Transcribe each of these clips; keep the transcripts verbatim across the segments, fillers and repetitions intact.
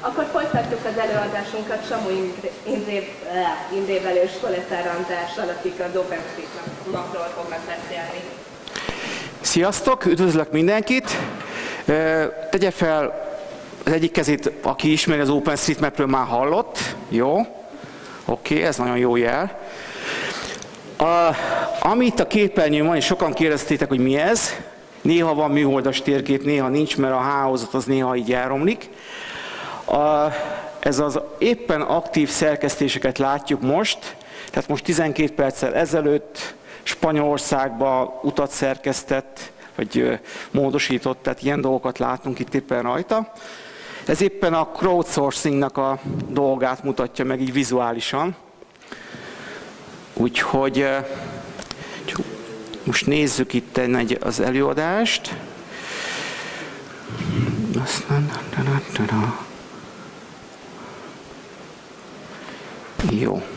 Akkor folytatjuk az előadásunkat Samu Imrével és Koleszár Andrással, akik az OpenStreetMapról fognak beszélni. Sziasztok, üdvözlök mindenkit! Tegye fel az egyik kezét, aki ismeri az OpenStreetMapről, már hallott. Jó? Oké, okay, ez nagyon jó jel. A, ami itt a képernyőn van, és sokan kérdeztétek, hogy mi ez. Néha van műholdas térkép, néha nincs, mert a hálózat az néha így elromlik. A, ez az éppen aktív szerkesztéseket látjuk most. Tehát most tizenkét perccel ezelőtt Spanyolországba utat szerkesztett, vagy módosított, tehát ilyen dolgokat látunk itt éppen rajta. Ez éppen a crowdsourcingnak a dolgát mutatja meg így vizuálisan. Úgyhogy most nézzük itt egy, az előadást. Jó.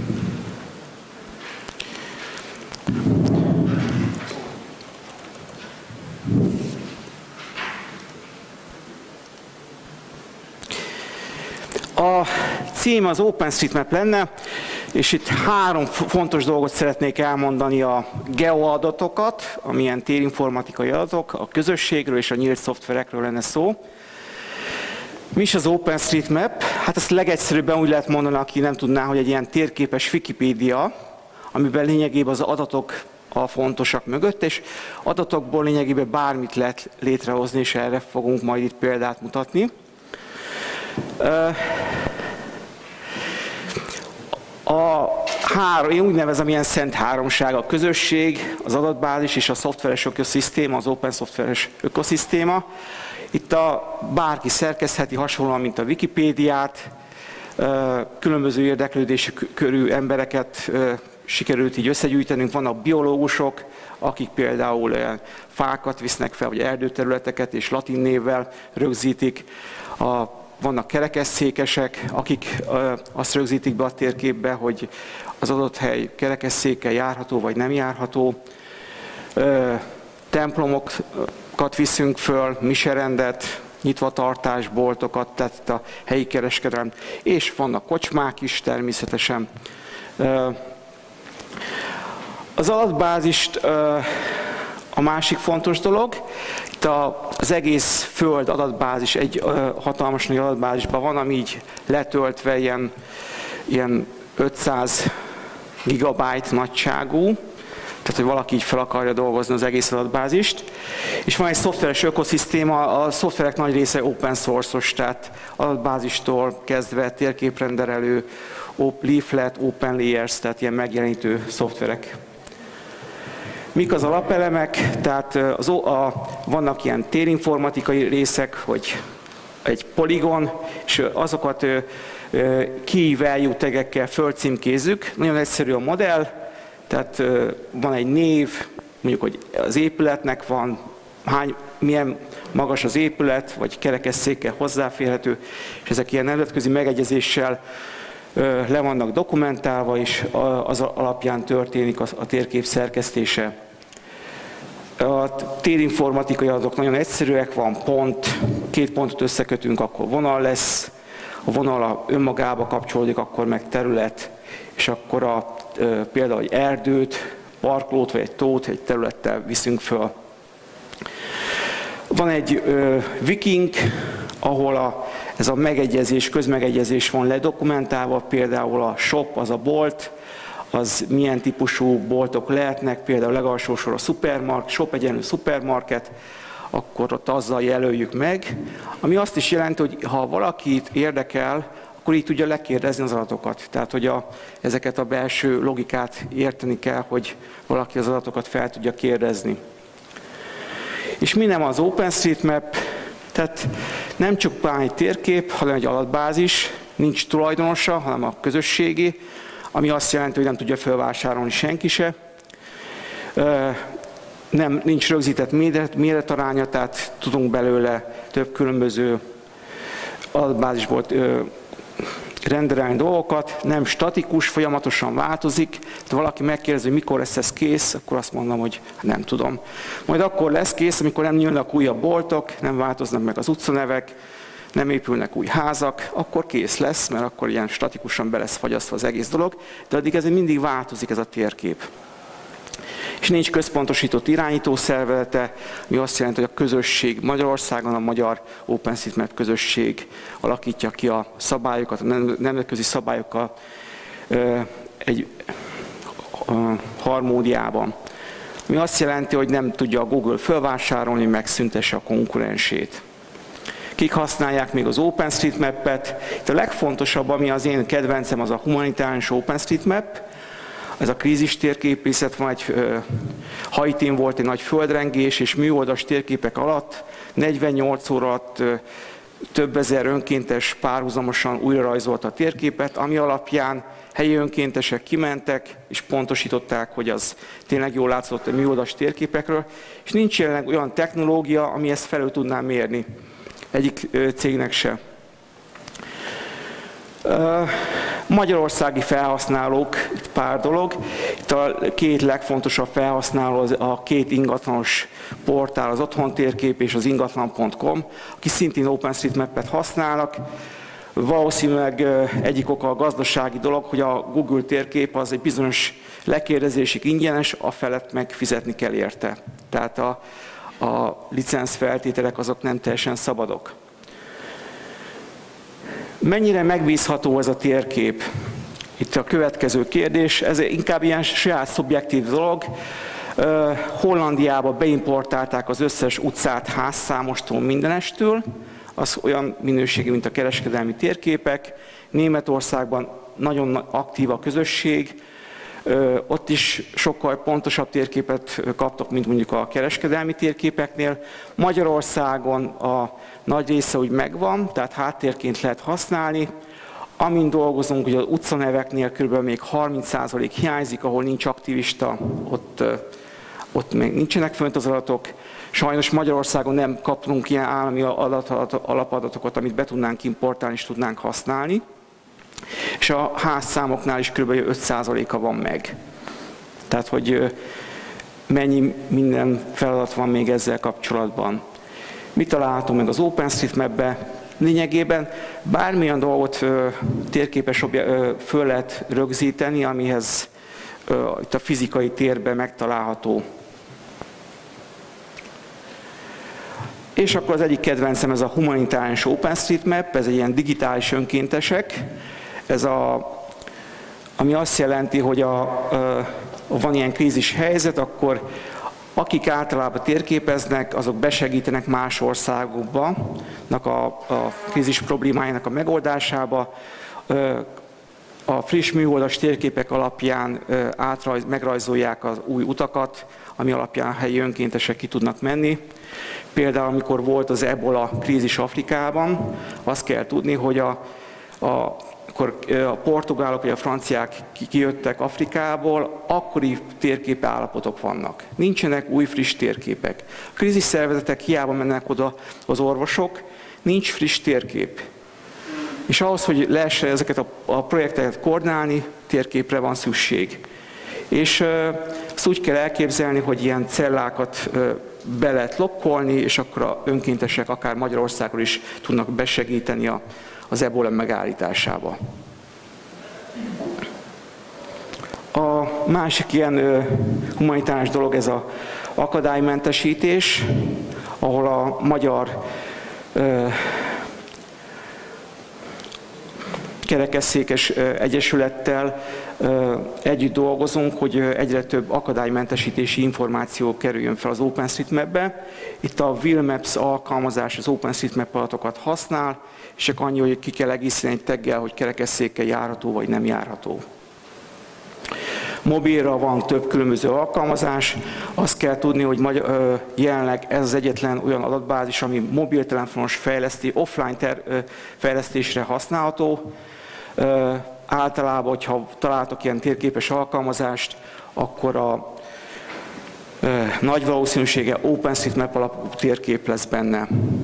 A cím az OpenStreetMap lenne, és itt három fontos dolgot szeretnék elmondani: a geoadatokat, amilyen térinformatikai adatok, a közösségről és a nyílt szoftverekről lenne szó. Mi is az OpenStreetMap? Hát ezt legegyszerűbben úgy lehet mondani, aki nem tudná, hogy egy ilyen térképes Wikipédia, amiben lényegében az adatok a fontosak mögött, és adatokból lényegében bármit lehet létrehozni, és erre fogunk majd itt példát mutatni. A három, én úgy nevezem ilyen szent háromság: a közösség, az adatbázis és a szoftveres ökoszisztéma, az open szoftveres ökoszisztéma. Itt a bárki szerkesztheti, hasonlóan, mint a Wikipédiát, különböző érdeklődésű körű embereket sikerült így összegyűjtenünk. Vannak biológusok, akik például fákat visznek fel, vagy erdőterületeket, és latin névvel rögzítik. A Vannak kerekesszékesek, akik azt rögzítik be a térképbe, hogy az adott hely kerekesszékkel járható vagy nem járható. Templomokat viszünk föl, miserendet, nyitvatartásboltokat, tehát a helyi kereskedelem, és vannak kocsmák is természetesen. Az adatbázist a másik fontos dolog. Itt az egész Föld adatbázis egy hatalmas nagy adatbázisban van, ami így letöltve ilyen, ilyen ötszáz gigabyte nagyságú, tehát hogy valaki így fel akarja dolgozni az egész adatbázist. És van egy szoftveres ökoszisztéma, a szoftverek nagy része open source-os, tehát adatbázistól kezdve térképrenderelő, leaflet, open layers, tehát ilyen megjelenítő szoftverek. Mik az alapelemek? Tehát az, a, vannak ilyen térinformatikai részek, hogy egy poligon, és azokat key value tagekkel fölcímkézzük. Nagyon egyszerű a modell, tehát van egy név, mondjuk, hogy az épületnek van, hány, milyen magas az épület, vagy kerekesszékkel hozzáférhető, és ezek ilyen nemzetközi megegyezéssel le vannak dokumentálva, és az alapján történik a térkép szerkesztése. A térinformatikai adatok nagyon egyszerűek, van pont, két pontot összekötünk, akkor vonal lesz, a vonal önmagába kapcsolódik, akkor meg terület, és akkor a, például egy erdőt, parkolót vagy egy tót egy területtel viszünk föl. Van egy wikink, ahol a, ez a megegyezés, közmegegyezés van ledokumentálva, például a shop, az a bolt, az milyen típusú boltok lehetnek, például legalsó sor a supermarket, shop egyenlő supermarket, akkor ott azzal jelöljük meg, ami azt is jelenti, hogy ha valakit érdekel, akkor így tudja lekérdezni az adatokat. Tehát, hogy a, ezeket a belső logikát érteni kell, hogy valaki az adatokat fel tudja kérdezni. És mi nem az OpenStreetMap, tehát nem csupán egy térkép, hanem egy adatbázis, nincs tulajdonosa, hanem a közösségi, ami azt jelenti, hogy nem tudja felvásárolni senki se. Nem, nincs rögzített méret, méretaránya, tehát tudunk belőle több különböző adatbázisból renderelni dolgokat, nem statikus, folyamatosan változik. Ha valaki megkérdezi, hogy mikor lesz ez kész, akkor azt mondom, hogy nem tudom. Majd akkor lesz kész, amikor nem nyílnak újabb boltok, nem változnak meg az utcanevek, nem épülnek új házak, akkor kész lesz, mert akkor ilyen statikusan be lesz fagyasztva az egész dolog, de addig ez mindig változik ez a térkép. És nincs központosított irányító szervezete, ami azt jelenti, hogy a közösség Magyarországon, a magyar OpenStreetMap közösség alakítja ki a szabályokat, a nemzetközi szabályokkal egy harmóniában. Ami azt jelenti, hogy nem tudja a Google felvásárolni, megszüntesse a konkurensét. Kik használják még az OpenStreetMap-et? Itt a legfontosabb, ami az én kedvencem, az a humanitárius OpenStreetMap. Ez a krízis térképészet, van egy, Haitin volt egy nagy földrengés, és műholdas térképek alatt, negyvennyolc óra alatt több ezer önkéntes párhuzamosan újra rajzolta a térképet, ami alapján helyi önkéntesek kimentek, és pontosították, hogy az tényleg jól látszott a műholdas térképekről, és nincs jelenleg olyan technológia, ami ezt felül tudná mérni. Egyik cégnek se. Magyarországi felhasználók, itt pár dolog. Itt a két legfontosabb felhasználó a két ingatlanos portál, az Otthontérkép és az ingatlan pont com, aki szintén OpenStreetMap-et használnak. Valószínűleg egyik oka a gazdasági dolog, hogy a Google térkép az egy bizonyos lekérdezésig ingyenes, a felett meg fizetni kell érte. Tehát a, a licenc feltételek azok nem teljesen szabadok. Mennyire megbízható ez a térkép? Itt a következő kérdés, ez inkább ilyen saját szubjektív dolog. Hollandiába beimportálták az összes utcát házszámostól, mindenestől, az olyan minőségű, mint a kereskedelmi térképek. Németországban nagyon aktív a közösség, ott is sokkal pontosabb térképet kaptak, mint mondjuk a kereskedelmi térképeknél. Magyarországon a nagy része úgy megvan, tehát háttérként lehet használni. Amin dolgozunk, hogy az utcaneveknél kb. Még harminc százalék hiányzik, ahol nincs aktivista, ott, ott még nincsenek fönt az adatok. Sajnos Magyarországon nem kapunk ilyen állami alapadatokat, amit be tudnánk importálni és tudnánk használni. És a házszámoknál is kb. öt százaléka van meg. Tehát, hogy mennyi minden feladat van még ezzel kapcsolatban. Mit találhatunk meg az OpenStreetMap-be? Lényegében bármilyen dolgot térképes föl lehet rögzíteni, amihez itt a fizikai térben megtalálható. És akkor az egyik kedvencem ez a humanitárius OpenStreetMap, ez egy ilyen digitális önkéntesek. Ez a, ami azt jelenti, hogy a, a, van ilyen krízis helyzet, akkor akik általában térképeznek, azok besegítenek más országokba a, a krízis problémájának a megoldásába. A friss műholdas térképek alapján átrajz, megrajzolják az új utakat, ami alapján a helyi önkéntesek ki tudnak menni. Például, amikor volt az ebola krízis Afrikában, azt kell tudni, hogy a, a, akkor a portugálok vagy a franciák kijöttek Afrikából, akkori térkép állapotok vannak. Nincsenek új friss térképek. A krízis szervezetek hiába mennek oda az orvosok, nincs friss térkép. És ahhoz, hogy lehessen ezeket a, a projekteket koordinálni, térképre van szükség. És ezt úgy kell elképzelni, hogy ilyen cellákat be lehet lokkolni, és akkor a önkéntesek akár Magyarországon is tudnak besegíteni a, az ebola megállításába. A másik ilyen humanitárius dolog ez az akadálymentesítés, ahol a magyar kerekesszékes egyesülettel együtt dolgozunk, hogy egyre több akadálymentesítési információ kerüljön fel az OpenStreetMap-be. Itt a Willmaps alkalmazás az OpenStreetMap adatokat használ, és csak annyi, hogy ki kell egészíteni egy taggel, hogy kerekesszékkel járható vagy nem járható. Mobilra van több különböző alkalmazás. Azt kell tudni, hogy jelenleg ez az egyetlen olyan adatbázis, ami mobiltelefonos fejlesztés, offline fejlesztésre használható. Általában, hogyha találtok ilyen térképes alkalmazást, akkor a nagy valószínűsége OpenStreetMap alapú térkép lesz benne.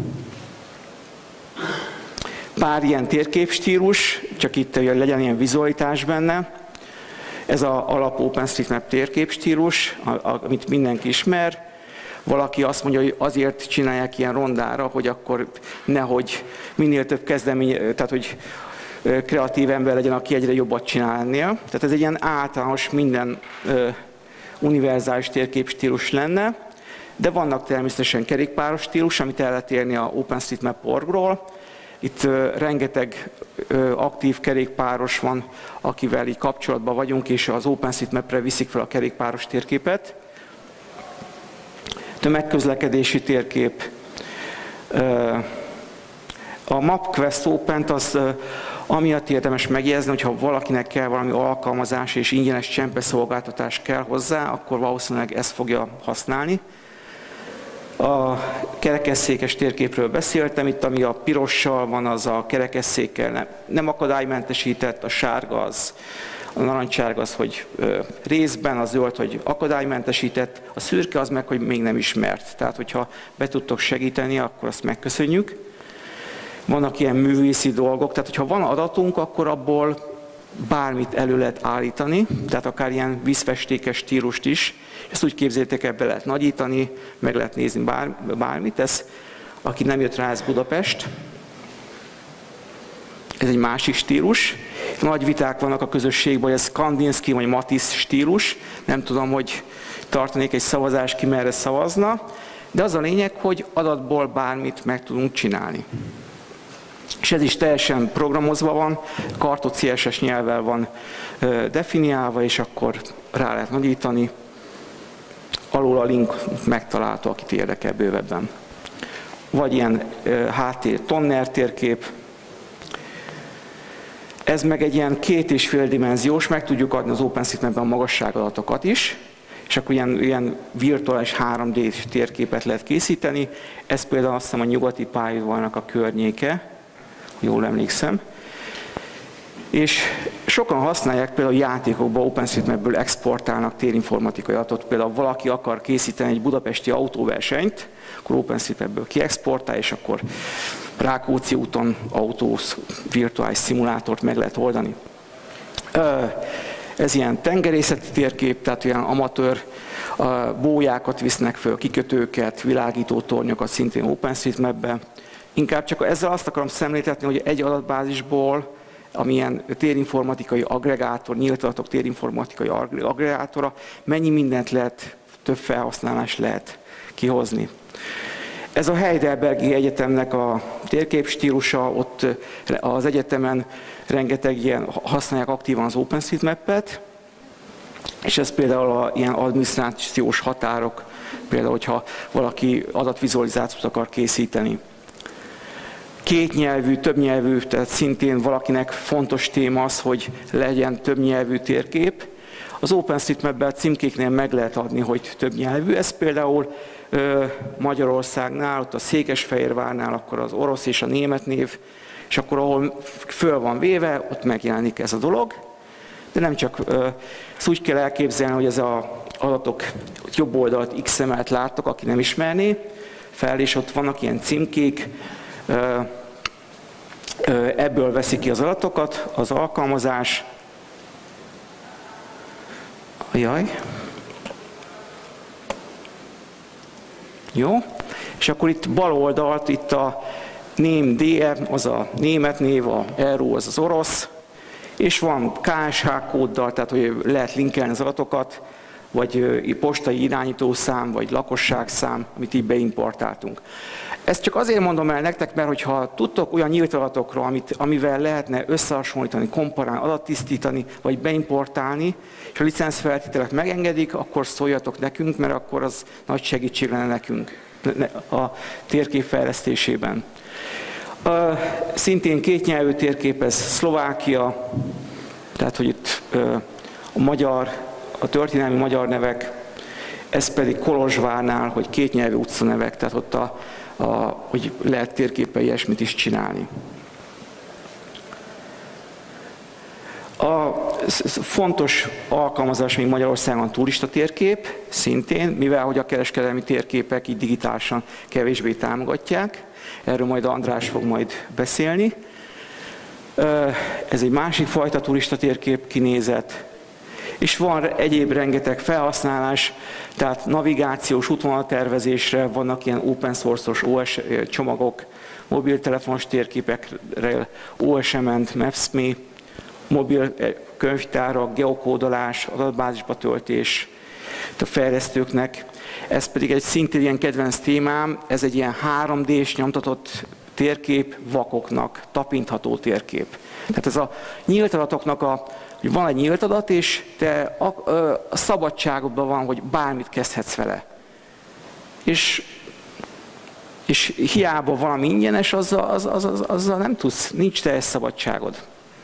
Pár ilyen térképstílus, csak itt hogy legyen ilyen vizualitás benne. Ez az alap OpenStreetMap térképstílus, amit mindenki ismer. valaki azt mondja, hogy azért csinálják ilyen rondára, hogy akkor nehogy minél több kezdemény, tehát hogy kreatív ember legyen, aki egyre jobbat csinál ennél. Tehát ez egy ilyen általános, minden uh, univerzális térképstílus lenne, de vannak természetesen kerékpáros stílus, amit el lehet érni a OpenStreetMap pont org-ról. Itt uh, rengeteg uh, aktív kerékpáros van, akivel így kapcsolatban vagyunk, és az OpenStreetMap-re viszik fel a kerékpáros térképet. Tömegközlekedési térkép. Uh, a MapQuest Open-t az uh, amiatt érdemes megjegyezni, hogyha valakinek kell valami alkalmazás és ingyenes csempeszolgáltatás kell hozzá, akkor valószínűleg ezt fogja használni. A kerekesszékes térképről beszéltem, itt ami a pirossal van, az a kerekesszékkel nem akadálymentesített, a sárga az, a narancsárga az, hogy részben, a zöld, hogy akadálymentesített, a szürke az meg, hogy még nem ismert. Tehát, hogyha be tudtok segíteni, akkor azt megköszönjük. Vannak ilyen művészi dolgok, tehát hogyha van adatunk, akkor abból bármit elő lehet állítani, tehát akár ilyen vízfestékes stílust is. Ezt úgy képzeljétek el, be lehet nagyítani, meg lehet nézni bár, bármit. Ez, aki nem jött rá, ez Budapest. Ez egy másik stílus. Nagy viták vannak a közösségben, hogy ez Kandinsky vagy Matisse stílus. Nem tudom, hogy tartanék egy szavazást, ki merre szavazna. De az a lényeg, hogy adatból bármit meg tudunk csinálni. És ez is teljesen programozva van, Kartot cé es es nyelvvel van definiálva, és akkor rá lehet nagyítani. Alul a link megtalálható, akit érdekel bővebben. Vagy ilyen háttér tonner térkép. Ez meg egy ilyen két és fél dimenziós, meg tudjuk adni az OpenStreetMap-ben a magasságadatokat is, és akkor ilyen, ilyen virtuális három dé térképet lehet készíteni. Ez például azt hiszem a nyugati pályaudvarnak a környéke, jól emlékszem. És sokan használják, például játékokban OpenStreetMap-ből exportálnak térinformatikai adatot. Például valaki akar készíteni egy budapesti autóversenyt, akkor OpenStreetMap-ből kiexportál, és akkor Rákóczi úton autós virtuális szimulátort meg lehet oldani. Ez ilyen tengerészeti térkép, tehát ilyen amatőr bójákat visznek föl, kikötőket, világító tornyokat szintén OpenStreetMap-be. Inkább csak ezzel azt akarom szemléltetni, hogy egy adatbázisból, amilyen térinformatikai agregátor, nyílt adatok térinformatikai agregátora, mennyi mindent lehet, több felhasználás lehet kihozni. Ez a Heidelbergi Egyetemnek a térképstílusa, ott az egyetemen rengeteg ilyen használják aktívan az OpenStreetMap-et, és ez például a ilyen adminisztrációs határok, például, hogyha valaki adatvizualizációt akar készíteni. Kétnyelvű, többnyelvű, tehát szintén valakinek fontos téma az, hogy legyen többnyelvű térkép. Az OpenStreetMap-ben címkéknél meg lehet adni, hogy többnyelvű. Ez például ö, Magyarországnál, ott a Székesfehérvárnál, akkor az orosz és a német név, és akkor ahol föl van véve, ott megjelenik ez a dolog. De nem csak, ö, ezt úgy kell elképzelni, hogy ez az adatok jobb oldalt iksz em el-t láttok, aki nem ismerné fel, és ott vannak ilyen címkék, ebből veszi ki az adatokat, az alkalmazás. Jaj. Jó. És akkor itt bal oldalt, itt a ném dé e, az a német név, a er o az az orosz, és van ká es há kóddal, tehát hogy lehet linkelni az adatokat, vagy postai irányítószám, vagy lakosságszám, amit így beimportáltunk. Ezt csak azért mondom el nektek, mert hogyha tudtok olyan nyílt adatokról, amit, amivel lehetne összehasonlítani, komparálni, adattisztítani, vagy beimportálni, és a licencfeltételek megengedik, akkor szóljatok nekünk, mert akkor az nagy segítség lenne nekünk a térkép fejlesztésében. Szintén kétnyelvű térkép, ez Szlovákia, tehát hogy itt a magyar, a történelmi magyar nevek, ez pedig Kolozsvárnál, hogy kétnyelvű utcanevek, tehát ott a, a, hogy lehet térképpel ilyesmit is csinálni. A fontos alkalmazás még Magyarországon turista térkép, szintén, mivel hogy a kereskedelmi térképek így digitálisan kevésbé támogatják. Erről majd András fog majd beszélni. Ez egy másik fajta turista térkép kinézet. És van egyéb rengeteg felhasználás, tehát navigációs útvonaltervezésre vannak ilyen open source-os o es csomagok, mobiltelefonos térképekre, o es ment, Maps.me, mobil könyvtárak, geokódolás, adatbázisba töltés a fejlesztőknek. Ez pedig egy szintén ilyen kedvenc témám, ez egy ilyen három dés nyomtatott térkép vakoknak, tapintható térkép. Tehát ez a nyílt adatoknak a, hogy van egy nyílt adat, és te a, a szabadságodban van, hogy bármit kezdhetsz vele. És, és hiába valami ingyenes, azzal, az, az, az, azzal nem tudsz, nincs teljes szabadságod.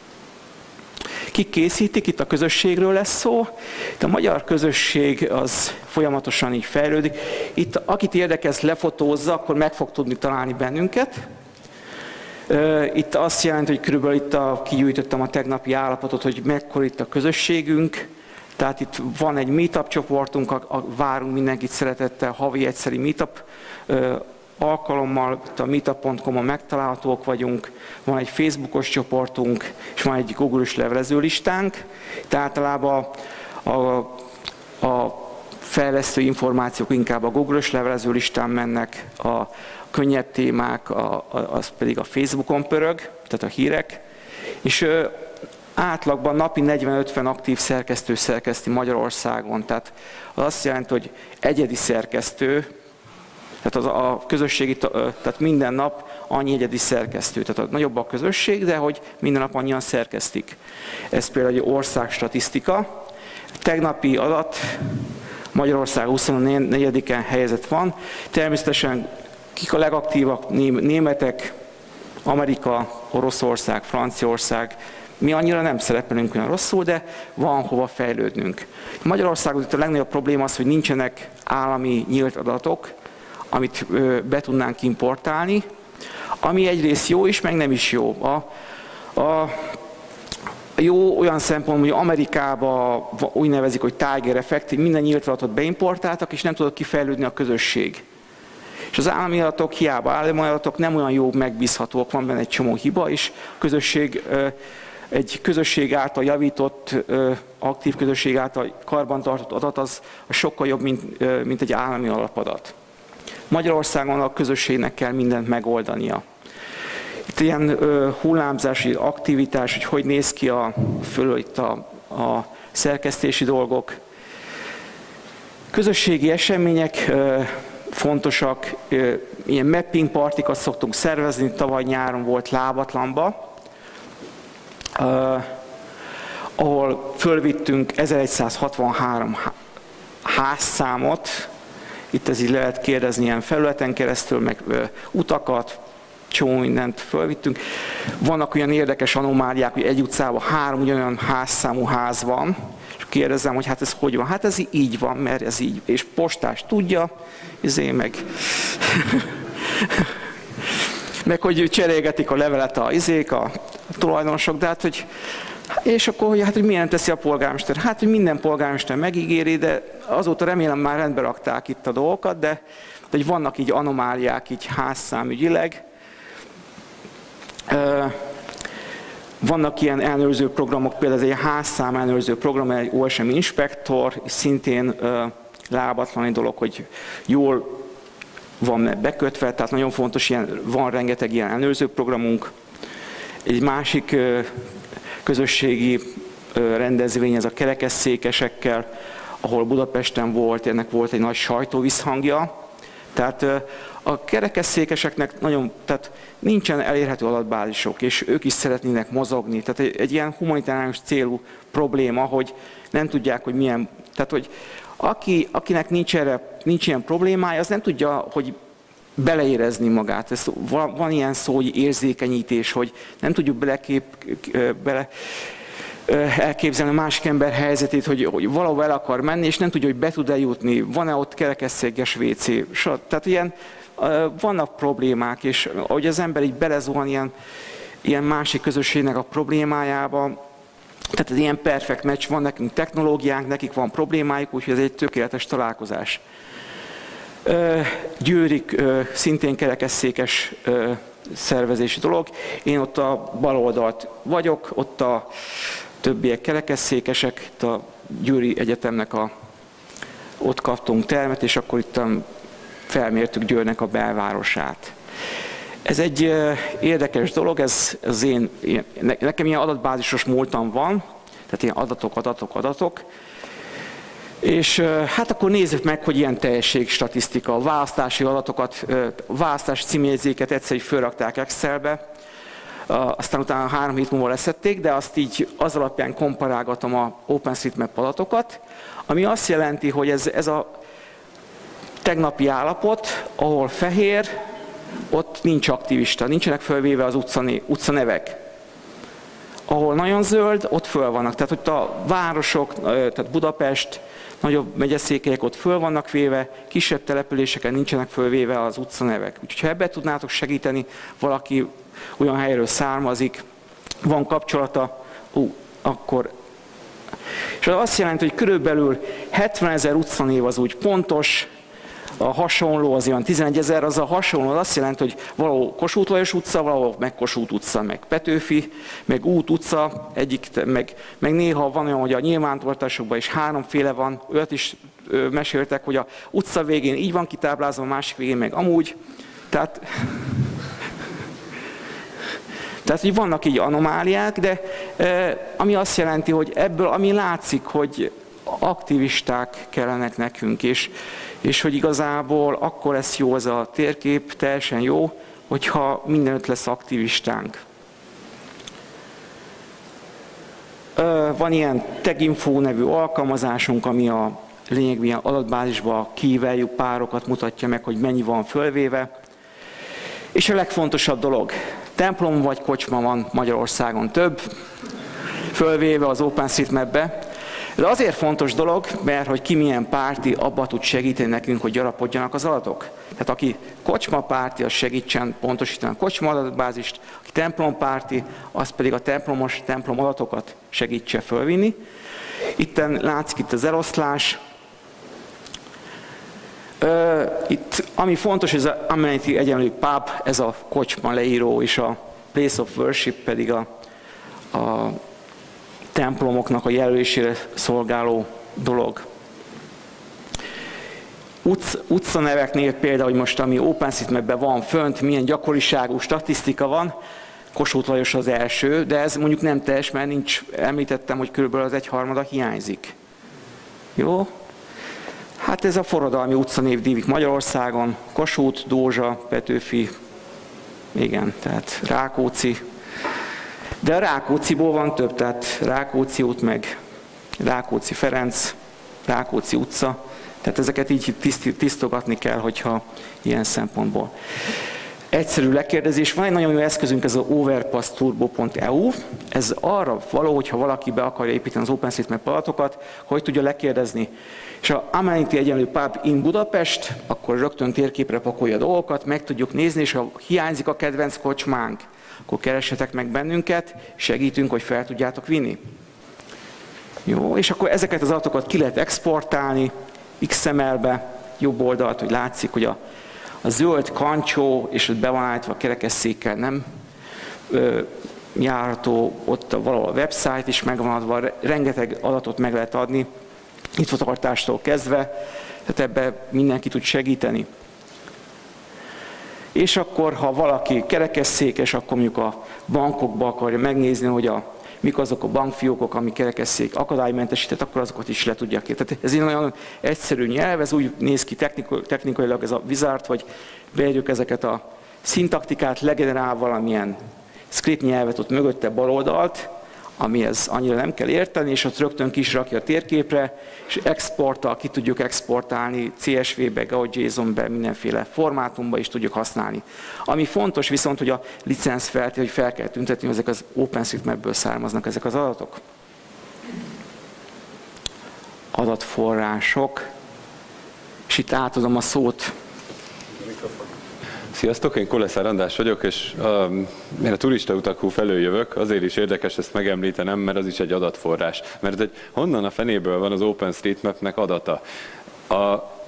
Kik készítik, itt a közösségről lesz szó. Itt a magyar közösség az folyamatosan így fejlődik. Itt akit érdekez, lefotózza, akkor meg fog tudni találni bennünket. Itt azt jelenti, hogy körülbelül itt a, kigyűjtöttem a tegnapi állapotot, hogy mekkora itt a közösségünk. Tehát itt van egy meetup csoportunk, a, a, várunk mindenkit szeretettel, havi egyszeri meetup alkalommal, itt a meetup pont com-on megtalálhatók vagyunk, van egy Facebookos csoportunk, és van egy Google-ös levelezőlistánk. Itt általában a, a, a fejlesztő információk inkább a Google-ös levelezőlistán mennek, a könnyebb témák, a, a, az pedig a Facebookon pörög, tehát a hírek. És ö, átlagban napi negyven-ötven aktív szerkesztő szerkeszti Magyarországon, tehát az azt jelenti, hogy egyedi szerkesztő, tehát az a közösségi, tehát minden nap annyi egyedi szerkesztő. Tehát nagyobb a közösség, de hogy minden nap annyian szerkesztik. Ez például egy országstatisztika. Tegnapi adat Magyarország huszonnegyediken helyezett van. Természetesen kik a legaktívabb? Németek, Amerika, Oroszország, Franciaország. Mi annyira nem szerepelünk olyan rosszul, de van hova fejlődnünk. Magyarországon itt a legnagyobb probléma az, hogy nincsenek állami nyílt adatok, amit be tudnánk importálni, ami egyrészt jó is, meg nem is jó. A, a jó olyan szempontból, hogy Amerikában úgy nevezik, hogy Tiger Effect, hogy minden nyílt adatot beimportáltak, és nem tudott kifejlődni a közösség. És az állami adatok, hiába állami adatok nem olyan jó, megbízhatóak, van benne egy csomó hiba, és közösség, egy közösség által javított, aktív közösség által karbantartott adat az sokkal jobb, mint, mint egy állami alapadat. Magyarországon a közösségnek kell mindent megoldania. Itt ilyen ö, hullámzási aktivitás, hogy hogy néz ki a, fölül itt a, a szerkesztési dolgok. Közösségi események ö, fontosak, ö, ilyen mapping partikat szoktunk szervezni, tavaly nyáron volt Lábatlanba, ö, ahol fölvittünk ezeregyszázhatvanhárom házszámot. Itt ez így lehet kérdezni ilyen felületen keresztül, meg ö, utakat, csomó mindent fölvittünk. Vannak olyan érdekes anomáliák, hogy egy utcában három ugyanolyan házszámú ház van, és kérdezem, hogy hát ez hogy van? Hát ez így van, mert ez így, és postás tudja, ezért meg... meg hogy cserélgetik a levelet a izék, a tulajdonosok, de hát, hogy és akkor, hogy, hát, hogy milyen teszi a polgármester? Hát, hogy minden polgármester megígéri, de azóta remélem már rendbe rakták itt a dolgokat, de, de hogy vannak így anomáliák így házszámügyileg. Vannak ilyen ellenőrző programok, például egy házszám ellenőrző program, egy o es em inspektor, és szintén lábatlani dolog, hogy jól van bekötve, tehát nagyon fontos, ilyen, van rengeteg ilyen ellenőrző programunk. Egy másik közösségi rendezvény, ez a kerekesszékesekkel, ahol Budapesten volt, ennek volt egy nagy sajtóvisszhangja. Tehát a kerekesszékeseknek nagyon, tehát nincsen elérhető adatbázisok, és ők is szeretnének mozogni. Tehát egy, egy ilyen humanitárius célú probléma, hogy nem tudják, hogy milyen, tehát hogy aki, akinek nincs, erre, nincs ilyen problémája, az nem tudja, hogy beleérezni magát. Ez, van, van ilyen szó, hogy érzékenyítés, hogy nem tudjuk belekép, bele, elképzelni a másik ember helyzetét, hogy, hogy valahol el akar menni, és nem tudja, hogy be tud-e jutni, van-e ott kerekesszékes vé cé. Tehát ilyen, vannak problémák, és ahogy az ember így belezuhan ilyen, ilyen másik közösségnek a problémájába, tehát ez ilyen perfect match, van nekünk technológiánk, nekik van problémájuk, úgyhogy ez egy tökéletes találkozás. Győrik szintén kerekesszékes szervezési dolog. Én ott a bal oldalt vagyok, ott a többiek kerekesszékesek, itt a Győri Egyetemnek a, ott kaptunk termet, és akkor itt felmértük Győrnek a belvárosát. Ez egy érdekes dolog, ez az én, nekem ilyen adatbázisos múltam van, tehát ilyen adatok, adatok, adatok. És hát akkor nézzük meg, hogy ilyen teljességstatisztika, a választási adatokat, a választási címjegyzéket egyszerű fölrakták Excelbe, aztán utána három hét múlva leszették, de azt így az alapján komparálgatom a OpenStreetMap adatokat, ami azt jelenti, hogy ez, ez a tegnapi állapot, ahol fehér, ott nincs aktivista, nincsenek fölvéve az utcané, utcanevek. Ahol nagyon zöld, ott föl vannak. Tehát ott a városok, tehát Budapest, nagyobb megyeszékelyek ott föl vannak véve, kisebb településeken nincsenek fölvéve az utcanevek. Úgyhogy ha ebben tudnátok segíteni, valaki olyan helyről származik, van kapcsolata, ú, akkor... És az azt jelenti, hogy körülbelül hetvenezer utcanév az úgy pontos, a hasonló az olyan tizenegyezer, az a hasonló az azt jelenti, hogy valahol Kossuth Lajos utca, valahol meg Kossuth utca, meg Petőfi, meg Út utca, egyik, meg, meg néha van olyan, hogy a nyilvántartásokban is háromféle van, olyat is ö, meséltek, hogy a utca végén így van kitáblázva, a másik végén meg amúgy. Tehát, tehát így vannak így anomáliák, de e, ami azt jelenti, hogy ebből ami látszik, hogy aktivisták kellenek nekünk, és, és hogy igazából akkor lesz jó az a térkép, teljesen jó, hogyha mindenütt lesz aktivistánk. Van ilyen TagInfo nevű alkalmazásunk, ami a lényegben ilyen adatbázisban key value párokat mutatja meg, hogy mennyi van fölvéve. És a legfontosabb dolog, templom vagy kocsma van Magyarországon több, fölvéve az OpenStreetMap-be. Ez azért fontos dolog, mert hogy ki milyen párti, abba tud segíteni nekünk, hogy gyarapodjanak az adatok. Tehát aki kocsma párti, az segítsen pontosítani a kocsma adatbázist, aki templom párti, az pedig a templomos templom adatokat segítse fölvinni. Itten látszik itt az eloszlás. Itt ami fontos, ez az amenity egyenlő pub, ez a kocsma leíró, és a place of worship pedig a, a templomoknak a jelölésére szolgáló dolog. Utc, utcaneveknél például, hogy most ami OpenStreetMap-ben van fönt, milyen gyakoriságú statisztika van, Kossuth Lajos az első, de ez mondjuk nem teljes, mert nincs, említettem, hogy körülbelül az egyharmada hiányzik. Jó? Hát ez a forradalmi utcanév dívik Magyarországon, Kossuth, Dózsa, Petőfi, igen, tehát Rákóczi. De a Rákócziból van több, tehát Rákóczi út, meg Rákóczi Ferenc, Rákóczi utca. Tehát ezeket így tisztogatni kell, hogyha ilyen szempontból. Egyszerű lekérdezés. Van egy nagyon jó eszközünk, ez az overpass turbo pont e u. Ez arra való, hogyha valaki be akarja építeni az OpenStreetMap adatokat, hogy tudja lekérdezni. És ha amenity egyenlő pub in Budapest, akkor rögtön térképre pakolja a dolgokat, meg tudjuk nézni, és ha hiányzik a kedvenc kocsmánk, akkor keressetek meg bennünket, segítünk, hogy fel tudjátok vinni. Jó, és akkor ezeket az adatokat ki lehet exportálni iksz em el-be, jobb oldalt, hogy látszik, hogy a, a zöld kancsó, és ott be van állítva a kerekesszékkel, nem ö, járható, ott a, valahol a website is meg van adva, rengeteg adatot meg lehet adni, nyitvatartástól kezdve, tehát ebben mindenki tud segíteni. És akkor, ha valaki kerekesszékes, akkor mondjuk a bankokba akarja megnézni, hogy a, mik azok a bankfiókok, ami kerekesszék akadálymentesített, akkor azokat is le tudják kérni. Tehát ez egy nagyon egyszerű nyelv, ez úgy néz ki technikailag ez a wizard, hogy beírjuk ezeket a szintaktikát, legenerál valamilyen script nyelvet ott mögötte baloldalt, amihez annyira nem kell érteni, és ott rögtön ki is rakja a térképre, és exporttal ki tudjuk exportálni cé es vé-be, GeoJSON-be, mindenféle formátumba is tudjuk használni. Ami fontos viszont, hogy a licenc feltétel, hogy fel kell tüntetni, hogy ezek az OpenStreetMap-ből származnak ezek az adatok. Adatforrások. És itt átadom a szót. Sziasztok, én Koleszár András vagyok, és um, én a turistautak.hu felől jövök, azért is érdekes ezt megemlítenem, mert az is egy adatforrás. Mert hogy honnan a fenéből van az OpenStreetMap-nek adata? A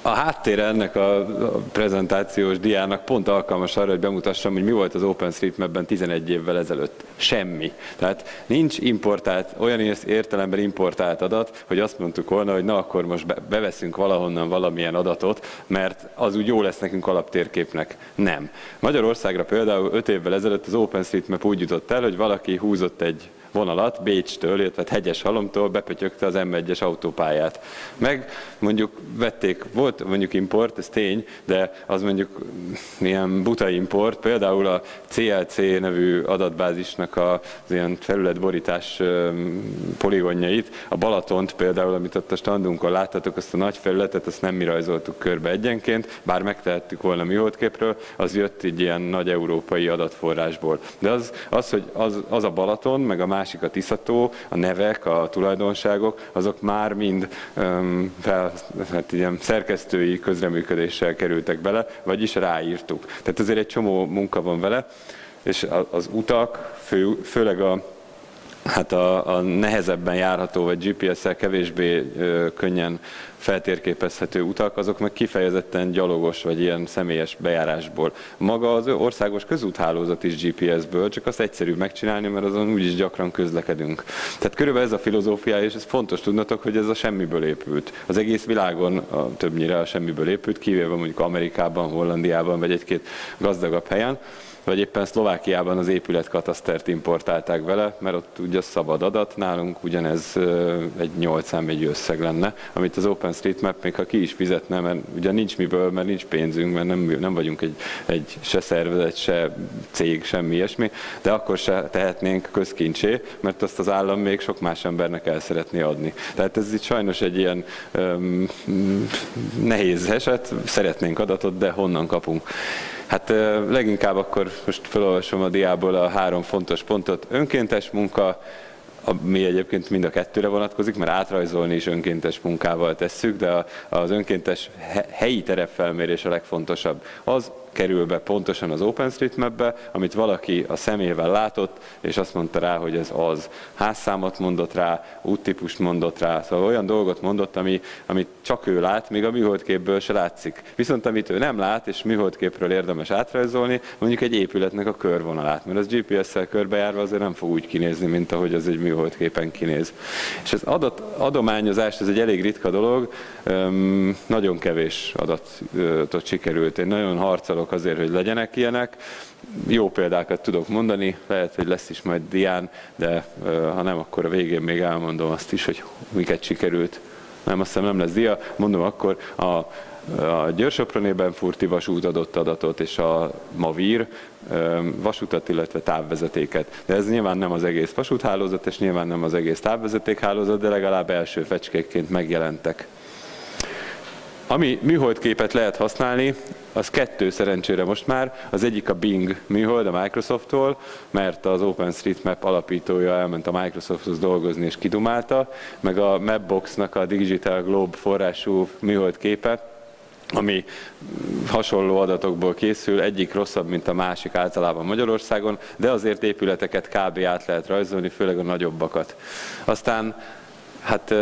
A háttérre ennek a prezentációs diának pont alkalmas arra, hogy bemutassam, hogy mi volt az OpenStreetMap-ben tizenegy évvel ezelőtt. Semmi. Tehát nincs importált, olyan értelemben importált adat, hogy azt mondtuk volna, hogy na akkor most beveszünk valahonnan valamilyen adatot, mert az úgy jó lesz nekünk alaptérképnek. Nem. Magyarországra például öt évvel ezelőtt az OpenStreetMap úgy jutott el, hogy valaki húzott egy vonalat Bécstől, illetve Hegyeshalomtól bepötyögte az M egyes autópályát. Meg mondjuk vették, volt mondjuk import, ez tény, de az mondjuk ilyen buta import, például a cé el cé nevű adatbázisnak az ilyen felületborítás poligonjait, a Balatont például, amit ott a standunkon láttatok, azt a nagy felületet, azt nem mi rajzoltuk körbe egyenként, bár megtehettük volna műholdképről, az jött egy ilyen nagy európai adatforrásból. De az, az hogy az, az a Balaton, meg a másik a Tiszató, a nevek, a tulajdonságok, azok már mind um, fel, hát ilyen szerkesztői közreműködéssel kerültek bele, vagyis ráírtuk. Tehát azért egy csomó munka van vele, és az utak, fő, főleg a Hát a, a nehezebben járható, vagy gé pé es-szel kevésbé ö, könnyen feltérképezhető utak, azok meg kifejezetten gyalogos, vagy ilyen személyes bejárásból. Maga az országos közúthálózat is gé pé es-ből, csak azt egyszerű megcsinálni, mert azon úgyis gyakran közlekedünk. Tehát körülbelül ez a filozófia, és ez fontos tudnatok, hogy ez a semmiből épült. Az egész világon a, többnyire a semmiből épült, kivéve mondjuk Amerikában, Hollandiában, vagy egy-két gazdagabb helyen, vagy éppen Szlovákiában az épületkatasztert importálták vele, mert ott ugye szabad adat, nálunk ugyanez egy nyolc számjegyű összeg lenne, amit az OpenStreetMap még ha ki is fizetne, mert ugye nincs miből, mert nincs pénzünk, mert nem, nem vagyunk egy, egy se szervezet, se cég, semmi ilyesmi, de akkor se tehetnénk közkincsé, mert azt az állam még sok más embernek el szeretné adni. Tehát ez itt sajnos egy ilyen um, nehéz eset, szeretnénk adatot, de honnan kapunk? Hát leginkább akkor most felolvasom a diából a három fontos pontot. Önkéntes munka, ami egyébként mind a kettőre vonatkozik, mert átrajzolni is önkéntes munkával tesszük, de az önkéntes helyi terepfelmérés a legfontosabb. Az kerül be pontosan az OpenStreetMap-be, amit valaki a szemével látott, és azt mondta rá, hogy ez az. Házszámot mondott rá, úttípust mondott rá, szóval olyan dolgot mondott, ami, amit csak ő lát, még a műholdképből se látszik. Viszont amit ő nem lát, és műholdképről érdemes átrajzolni, mondjuk egy épületnek a körvonalát, mert az gé pé es-szel körbejárva azért nem fog úgy kinézni, mint ahogy az egy műholdképen kinéz. És az adat, adományozás, ez egy elég ritka dolog, Üm, nagyon kevés adatot sikerült. Én nagyon harcolok azért, hogy legyenek ilyenek. Jó példákat tudok mondani, lehet, hogy lesz is majd dián, de ha nem, akkor a végén még elmondom azt is, hogy miket sikerült. Nem, azt hiszem nem lesz dia, mondom akkor a, a Győr-Soproni Furti vasút adott adatot, és a Mavír vasutat, illetve távvezetéket. De ez nyilván nem az egész vasúthálózat, és nyilván nem az egész távvezetékhálózat, de legalább első fecskékként megjelentek. Ami műholdképet lehet használni, az kettő szerencsére most már. Az egyik a Bing műhold a Microsofttól, mert az OpenStreetMap alapítója elment a Microsofthoz dolgozni és kidumálta, meg a Mapbox-nak a Digital Globe forrású műholdképe, ami hasonló adatokból készül, egyik rosszabb, mint a másik általában Magyarországon, de azért épületeket kb. Át lehet rajzolni, főleg a nagyobbakat. Aztán, hát...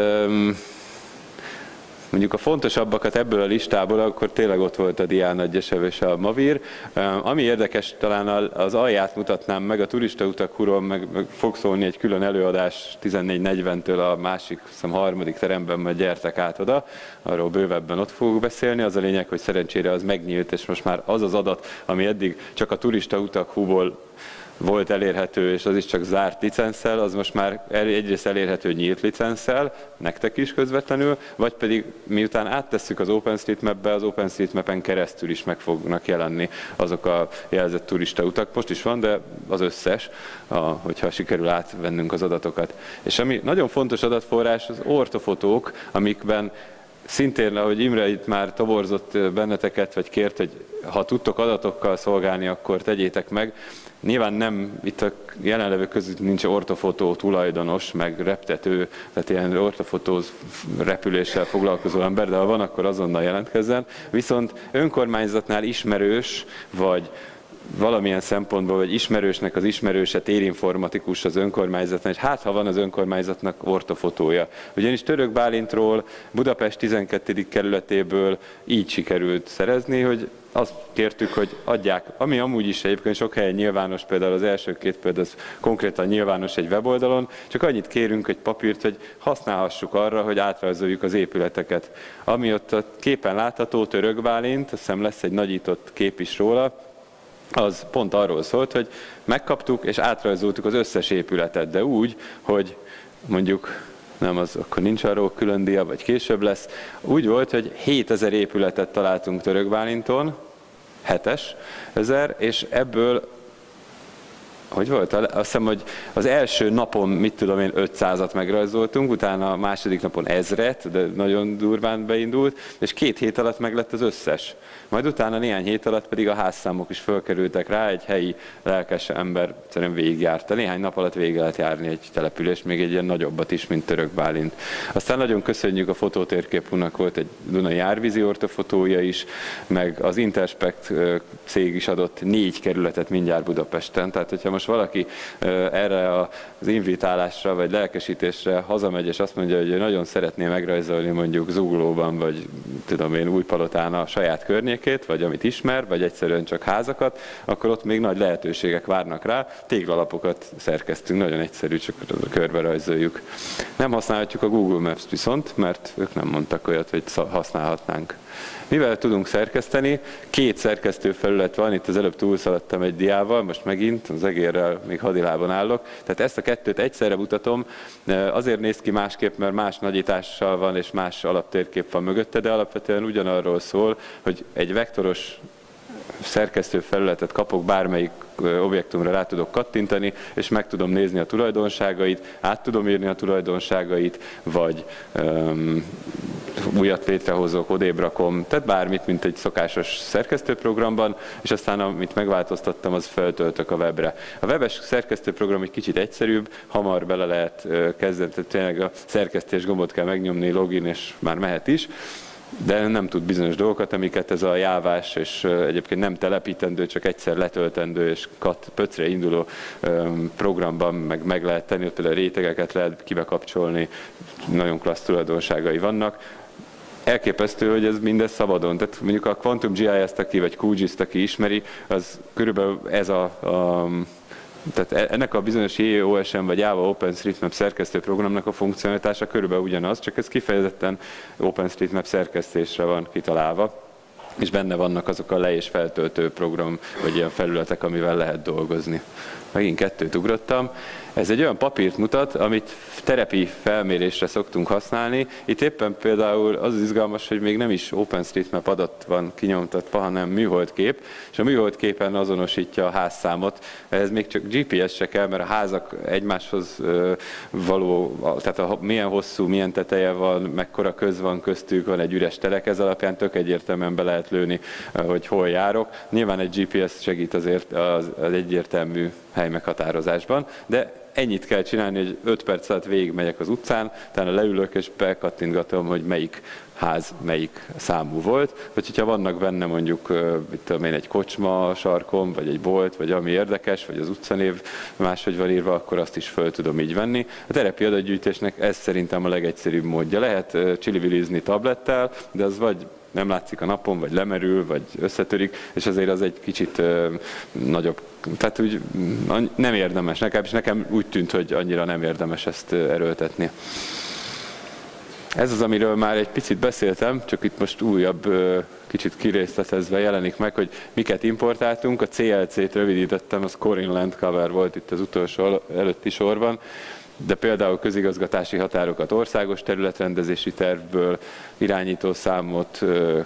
mondjuk a fontosabbakat ebből a listából, akkor tényleg ott volt a Dián Nagyesev és a Mavír. Ami érdekes, talán az alját mutatnám meg, a turistautakról meg, meg fog szólni egy külön előadás tizennégy negyventől a másik, hiszem harmadik teremben, majd gyertek át oda, arról bővebben ott fogok beszélni. Az a lényeg, hogy szerencsére az megnyílt, és most már az az adat, ami eddig csak a turistautak.hu-ból volt elérhető, és az is csak zárt licenszel, az most már egyrészt elérhető nyílt licenszel, nektek is közvetlenül, vagy pedig miután áttesszük az OpenStreetMap-be, az OpenStreetMap-en keresztül is meg fognak jelenni azok a jelzett turistautak. Most is van, de az összes, a, hogyha sikerül átvennünk az adatokat. És ami nagyon fontos adatforrás, az ortofotók, amikben szintén, ahogy Imre itt már toborzott benneteket, vagy kért, hogy ha tudtok adatokkal szolgálni, akkor tegyétek meg. Nyilván nem, itt a jelenlevő között nincs ortofotó tulajdonos, meg reptető, tehát ilyen ortofotó repüléssel foglalkozó ember, de ha van, akkor azonnal jelentkezzen. Viszont önkormányzatnál ismerős, vagy valamilyen szempontból, vagy ismerősnek az ismerőse, térinformatikus az önkormányzatnak, és hát ha van az önkormányzatnak ortofotója. Ugyanis Török Bálintról, Budapest tizenkettedik kerületéből így sikerült szerezni, hogy azt kértük, hogy adják, ami amúgy is egyébként sok helyen nyilvános, például az első két például az konkrétan nyilvános egy weboldalon, csak annyit kérünk egy papírt, hogy használhassuk arra, hogy átrajzoljuk az épületeket. Ami ott a képen látható, Török Bálint, azt hiszem lesz egy nagyított kép is róla, az pont arról szólt, hogy megkaptuk és átrajzoltuk az összes épületet, de úgy, hogy mondjuk nem, az akkor nincs arról külön dia, vagy később lesz. Úgy volt, hogy hétezer épületet találtunk Török Bálinton, hetes ezer, és ebből, hogy volt? Azt hiszem, hogy az első napon, mit tudom én, ötszázat megrajzoltunk, utána a második napon ezret, de nagyon durván beindult, és két hét alatt meg lett az összes. Majd utána néhány hét alatt pedig a házszámok is fölkerültek rá, egy helyi lelkes ember szerintem végigjárta. Néhány nap alatt végig lehet járni egy település, még egy ilyen nagyobbat is, mint Török Bálint. Aztán nagyon köszönjük a fotótérkép-nek, volt egy Dunai árvízi ortofotója is, meg az Interspect cég is adott négy kerületet mindjárt Budapesten. Tehát, hogyha most valaki erre az invitálásra vagy lelkesítésre hazamegy, és azt mondja, hogy nagyon szeretné megrajzolni mondjuk Zuglóban, vagy tudom én Újpalotán a saját környékét, vagy amit ismer, vagy egyszerűen csak házakat, akkor ott még nagy lehetőségek várnak rá. Téglalapokat szerkeztünk, nagyon egyszerű, csak körbe rajzoljuk. Nem használhatjuk a Google Maps-t viszont, mert ők nem mondtak olyat, hogy használhatnánk. Mivel tudunk szerkeszteni? Két szerkesztőfelület van, itt az előbb túlszaladtam egy diával, most megint az egérrel még hadilában állok. Tehát ezt a kettőt egyszerre mutatom, azért néz ki másképp, mert más nagyítással van és más alaptérkép van mögötte, de alapvetően ugyanarról szól, hogy egy vektoros szerkesztőfelületet kapok, bármelyik objektumra rá tudok kattintani, és meg tudom nézni a tulajdonságait, át tudom írni a tulajdonságait, vagy um, újat létrehozok, odébb rakom, tehát bármit, mint egy szokásos szerkesztőprogramban, és aztán amit megváltoztattam, az feltöltök a webre. A webes szerkesztőprogram egy kicsit egyszerűbb, hamar bele lehet kezdeni, tehát tényleg a szerkesztés gombot kell megnyomni, login, és már mehet is. De nem tud bizonyos dolgokat, amiket ez a jávás, és egyébként nem telepítendő, csak egyszer letöltendő és kat, pöcre induló programban meg, meg lehet tenni, ott például rétegeket lehet kibekapcsolni, nagyon klassz tulajdonságai vannak. Elképesztő, hogy ez mindez szabadon. Tehát mondjuk a Quantum gé i es-t, aki vagy Q G I S-t, aki ismeri, az körülbelül ez a, a tehát ennek a bizonyos J O S M vagy Java OpenStreetMap szerkesztő programnak a funkcionalitása körülbelül ugyanaz, csak ez kifejezetten OpenStreetMap szerkesztésre van kitalálva, és benne vannak azok a le- és feltöltő program, vagy ilyen felületek, amivel lehet dolgozni. Megint kettőt ugrottam. Ez egy olyan papírt mutat, amit terepi felmérésre szoktunk használni. Itt éppen például az izgalmas, hogy még nem is OpenStreetMap adat van kinyomtatva, hanem műholdkép, és a műholdképen azonosítja a házszámot. Ez még csak G P S se kell, mert a házak egymáshoz való, tehát a, milyen hosszú, milyen teteje van, mekkora köz van köztük, van egy üres telek, ez alapján tök egyértelműen be lehet lőni, hogy hol járok. Nyilván egy G P S segít azért az, az egyértelmű helymeghatározásban, de ennyit kell csinálni, hogy öt perc alatt végigmegyek az utcán, utána leülök és bekattintgatom, hogy melyik ház melyik számú volt. Vagy hogyha vannak benne mondjuk mit tudom én, egy kocsma sarkon, vagy egy bolt, vagy ami érdekes, vagy az utcanév máshogy van írva, akkor azt is föl tudom így venni. A terepi adatgyűjtésnek ez szerintem a legegyszerűbb módja. Lehet csili-vilizni tablettel, de az vagy nem látszik a napon, vagy lemerül, vagy összetörik, és azért az egy kicsit ö, nagyobb, tehát úgy nem érdemes nekem, és nekem úgy tűnt, hogy annyira nem érdemes ezt erőltetni. Ez az, amiről már egy picit beszéltem, csak itt most újabb, ö, kicsit kirészletezve jelenik meg, hogy miket importáltunk. A C L C-t rövidítettem, az Corin Land Cover volt itt az utolsó előtti sorban, de például közigazgatási határokat országos területrendezési tervből, irányítószámot,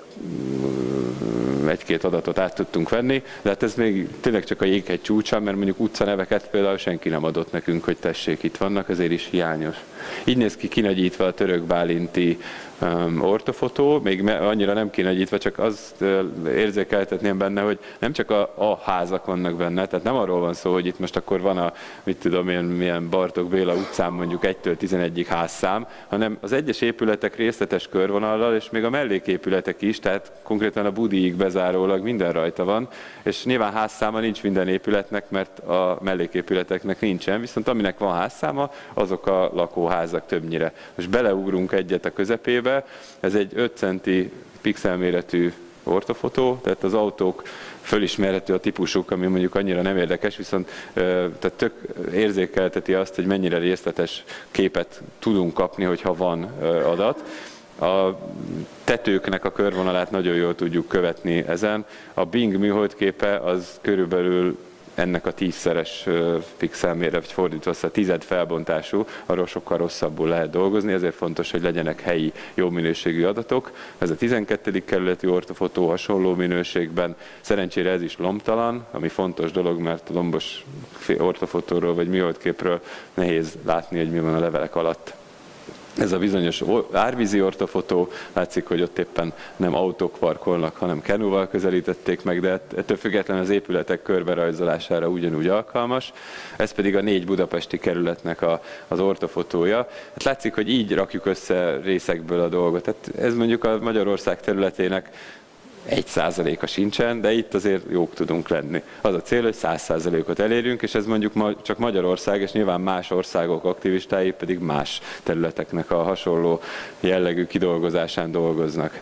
egy-két adatot át tudtunk venni, de hát ez még tényleg csak a jéghegy csúcsán, mert mondjuk utcaneveket például senki nem adott nekünk, hogy tessék, itt vannak, ezért is hiányos. Így néz ki kinagyítva a török bálinti um, ortofotó, még annyira nem kinagyítva, csak azt uh, érzékeltetném benne, hogy nem csak a, a házak vannak benne, tehát nem arról van szó, hogy itt most akkor van a, mit tudom én, milyen Bartók Béla utcán mondjuk egytől tizenegyig házszám, hanem az egyes épületek részletes körvonallal, és még a melléképületek is, tehát konkrétan a budiig bezárólag minden rajta van, és nyilván házszáma nincs minden épületnek, mert a melléképületeknek nincsen, viszont aminek van házszáma, azok a lakóházak többnyire. Most beleugrunk egyet a közepébe, ez egy öt centi pixelméretű ortofotó, tehát az autók fölismerhető a típusuk, ami mondjuk annyira nem érdekes, viszont tehát tök érzékelteti azt, hogy mennyire részletes képet tudunk kapni, hogyha van adat. A tetőknek a körvonalát nagyon jól tudjuk követni ezen. A Bing műholdképe az körülbelül ennek a tízszeres pixelmérre, vagy fordítva a tized felbontású, arról sokkal rosszabbul lehet dolgozni, ezért fontos, hogy legyenek helyi, jó minőségű adatok. Ez a tizenkettedik kerületi ortofotó hasonló minőségben, szerencsére ez is lombtalan, ami fontos dolog, mert a lombos ortofotóról vagy műholdképről nehéz látni, hogy mi van a levelek alatt. Ez a bizonyos árvízi ortofotó, látszik, hogy ott éppen nem autók parkolnak, hanem kenúval közelítették meg, de ettől függetlenül az épületek körberajzolására ugyanúgy alkalmas. Ez pedig a négy budapesti kerületnek a, az ortofotója. Hát látszik, hogy így rakjuk össze részekből a dolgot. Hát ez mondjuk a Magyarország területének egy százaléka sincsen, de itt azért jók tudunk lenni. Az a cél, hogy száz százalékot elérjünk, és ez mondjuk ma csak Magyarország, és nyilván más országok aktivistái pedig más területeknek a hasonló jellegű kidolgozásán dolgoznak.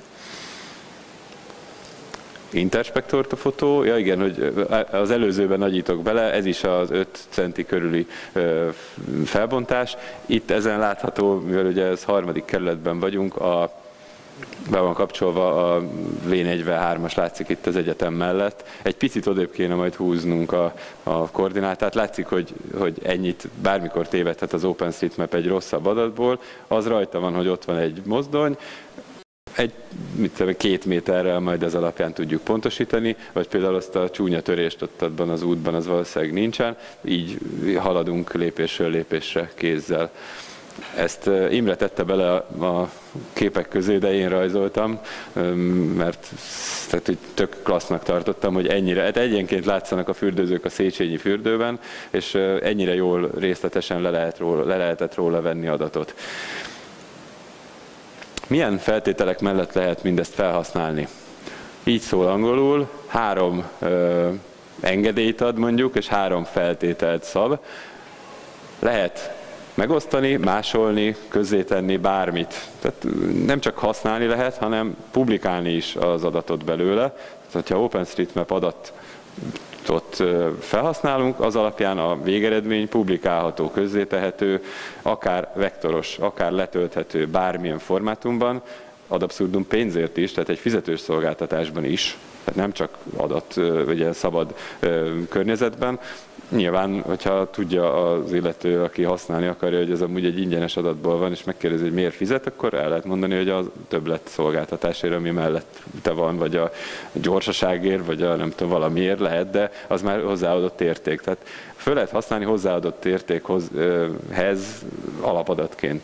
Interspect ortofotó, ja igen, hogy az előzőben nagyítok bele, ez is az öt centi körüli felbontás. Itt ezen látható, mivel ugye ez harmadik kerületben vagyunk, a be van kapcsolva a vé negyvenhármas, látszik itt az egyetem mellett. Egy picit odébb kéne majd húznunk a, a koordinátát. Látszik, hogy, hogy ennyit bármikor tévedhet az OpenStreetMap egy rosszabb adatból. Az rajta van, hogy ott van egy mozdony, egy mit tudom, két méterrel majd ez alapján tudjuk pontosítani, vagy például azt a csúnya törést ott abban az útban az valószínűleg nincsen, így haladunk lépésről lépésre kézzel. Ezt Imre tette bele a képek közé, de én rajzoltam, mert tehát, hogy tök klassznak tartottam, hogy ennyire, hát egyenként látszanak a fürdőzők a Széchenyi fürdőben, és ennyire jól részletesen le, lehet róla, le lehetett róla venni adatot. Milyen feltételek mellett lehet mindezt felhasználni? Így szól angolul, három ö, engedélyt ad mondjuk, és három feltételt szab. Lehet megosztani, másolni, közzétenni bármit. Tehát nem csak használni lehet, hanem publikálni is az adatot belőle. Tehát, ha OpenStreetMap adatot felhasználunk, az alapján a végeredmény publikálható, közzétehető, akár vektoros, akár letölthető bármilyen formátumban, ad abszurdum pénzért is, tehát egy fizetős szolgáltatásban is, tehát nem csak adat, ugye szabad környezetben. Nyilván, hogyha tudja az illető, aki használni akarja, hogy ez amúgy egy ingyenes adatból van, és megkérdezi, hogy miért fizet, akkor el lehet mondani, hogy a többlet szolgáltatásért, ami mellette van, vagy a gyorsaságért, vagy a nem tudom, valamiért lehet, de az már hozzáadott érték. Tehát föl lehet használni hozzáadott értékhez alapadatként.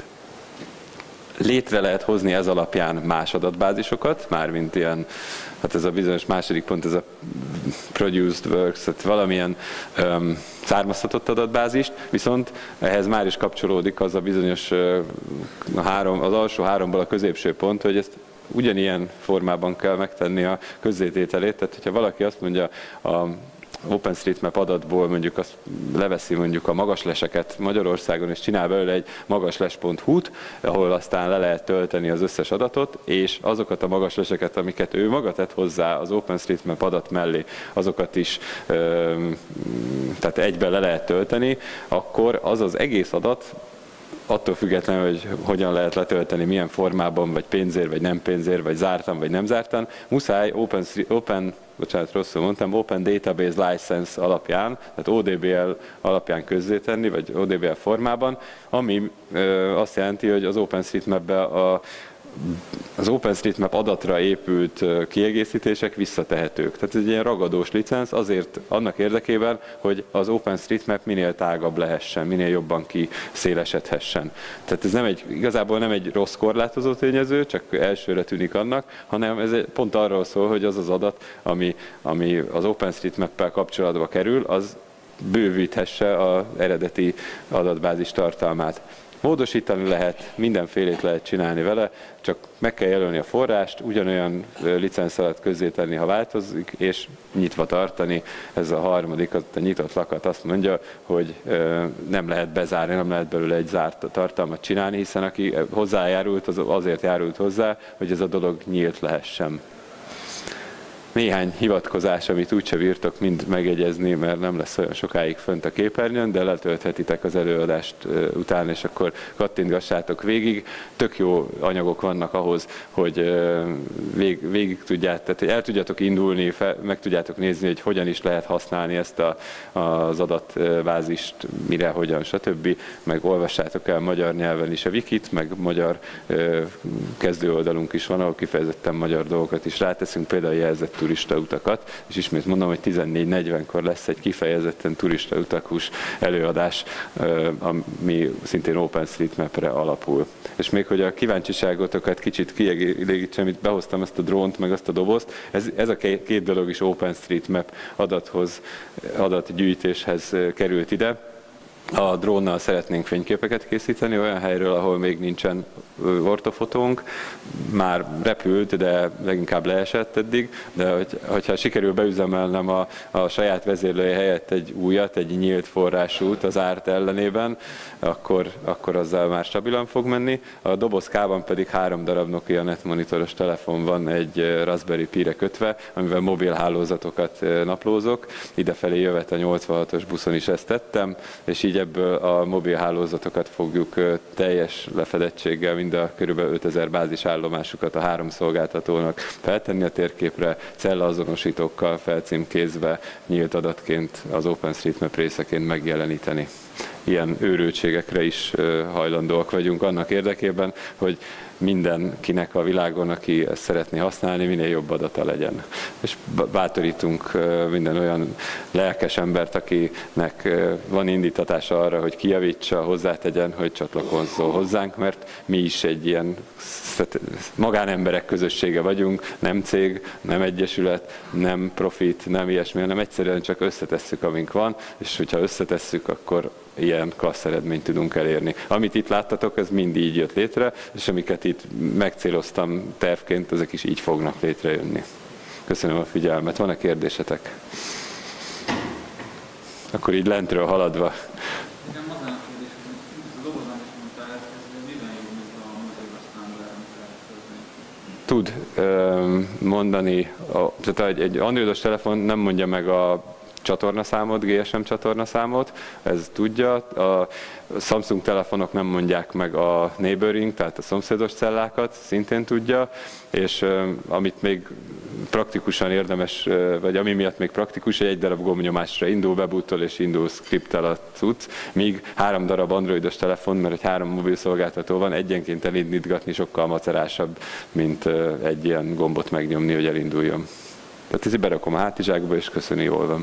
Létre lehet hozni ez alapján más adatbázisokat, mármint ilyen, hát ez a bizonyos második pont, ez a produced works, tehát valamilyen um, származtatott adatbázist, viszont ehhez már is kapcsolódik az a bizonyos uh, három, az alsó háromból a középső pont, hogy ezt ugyanilyen formában kell megtenni a közzétételét, tehát hogyha valaki azt mondja a OpenStreetMap adatból mondjuk azt leveszi mondjuk a magasleseket Magyarországon, és csinál belőle egy magasles pont hu-t, ahol aztán le lehet tölteni az összes adatot, és azokat a magasleseket, amiket ő maga tett hozzá az OpenStreetMap adat mellé, azokat is tehát egyben le lehet tölteni, akkor az az egész adat, attól függetlenül, hogy hogyan lehet letölteni, milyen formában, vagy pénzért, vagy nem pénzért, vagy zártan, vagy nem zártan, muszáj Open, open bocsánat, rosszul mondtam, Open Database License alapján, tehát o dé bé el alapján közzétenni, vagy o dé bé el formában, ami ö, azt jelenti, hogy az OpenStreetMap-be a az OpenStreetMap adatra épült kiegészítések visszatehetők. Tehát ez egy ilyen ragadós licenc azért annak érdekében, hogy az OpenStreetMap minél tágabb lehessen, minél jobban kiszélesedhessen. Tehát ez nem egy, igazából nem egy rossz korlátozó tényező, csak elsőre tűnik annak, hanem ez pont arról szól, hogy az az adat, ami, ami az OpenStreetMap-pel kapcsolatba kerül, az bővíthesse az eredeti adatbázis tartalmát. Módosítani lehet, mindenfélét lehet csinálni vele, csak meg kell jelölni a forrást, ugyanolyan licenc alatt közzétenni, ha változik, és nyitva tartani. Ez a harmadik, a nyitott lakat azt mondja, hogy nem lehet bezárni, nem lehet belőle egy zárt tartalmat csinálni, hiszen aki hozzájárult, az azért járult hozzá, hogy ez a dolog nyílt lehessen. Néhány hivatkozás, amit úgyse bírtok mind megegyezni, mert nem lesz olyan sokáig fönt a képernyőn, de letölthetitek az előadást után, és akkor kattintgassátok végig. Tök jó anyagok vannak ahhoz, hogy vég, végig tudjátok, tehát hogy el tudjátok indulni, fel, meg tudjátok nézni, hogy hogyan is lehet használni ezt a, az adatbázist, mire, hogyan, stb. Meg olvassátok el magyar nyelven is a wikit, meg magyar kezdőoldalunk is van, ahol kifejezetten magyar dolgokat is ráteszünk, például jelzett turistautakat, és ismét mondom, hogy tizennégy negyvenkor lesz egy kifejezetten turistautakos előadás, ami szintén OpenStreetMap-re alapul. És még hogy a kíváncsiságotokat kicsit kielégítsem, itt behoztam ezt a drónt, meg azt a dobozt, ez, ez a két dolog is OpenStreetMap adathoz, adatgyűjtéshez került ide. A drónnal szeretnénk fényképeket készíteni olyan helyről, ahol még nincsen ortofotónk. Már repült, de leginkább leesett eddig, de hogy, hogyha sikerül beüzemelnem a, a saját vezérlője helyett egy újat, egy nyílt forrásút az árt ellenében, akkor, akkor azzal már stabilan fog menni. A dobozkában pedig három darab Nokia netmonitoros telefon van egy Raspberry Pi-re kötve, amivel mobil hálózatokat naplózok. Idefelé jövet a nyolcvanhatos buszon is ezt tettem, és így ebből a mobil hálózatokat fogjuk teljes lefedettséggel mind a kb. ötezer bázisállomásukat a három szolgáltatónak feltenni a térképre, cellaazonosítókkal felcímkézve nyílt adatként az OpenStreetMap részeként megjeleníteni. Ilyen őrültségekre is hajlandóak vagyunk annak érdekében, hogy mindenkinek a világon, aki ezt szeretné használni, minél jobb adata legyen. És bátorítunk minden olyan lelkes embert, akinek van indítatása arra, hogy kijavítsa, hozzátegyen, hogy csatlakozzon hozzánk, mert mi is egy ilyen magánemberek közössége vagyunk, nem cég, nem egyesület, nem profit, nem ilyesmi, hanem egyszerűen csak összetesszük, amink van, és hogyha összetesszük, akkor ilyen klassz eredményt tudunk elérni. Amit itt láttatok, ez mind így jött létre, és amiket itt megcéloztam tervként, ezek is így fognak létrejönni. Köszönöm a figyelmet. Van-e kérdésetek? Akkor így lentről haladva. Tud mondani, tehát egy androidos telefon nem mondja meg a csatornaszámot, gé es em csatornaszámot, ez tudja. A Samsung telefonok nem mondják meg a neighboring, tehát a szomszédos cellákat, szintén tudja, és amit még praktikusan érdemes, vagy ami miatt még praktikus, hogy egy darab gombnyomásra indul webootól és indul scripttel a cucc, míg három darab androidos telefon, mert egy három mobil szolgáltató van, egyenként elindítgatni sokkal macerásabb, mint egy ilyen gombot megnyomni, hogy elinduljon. Tehát ezt berakom a hátizsákba, és köszöni, jól van.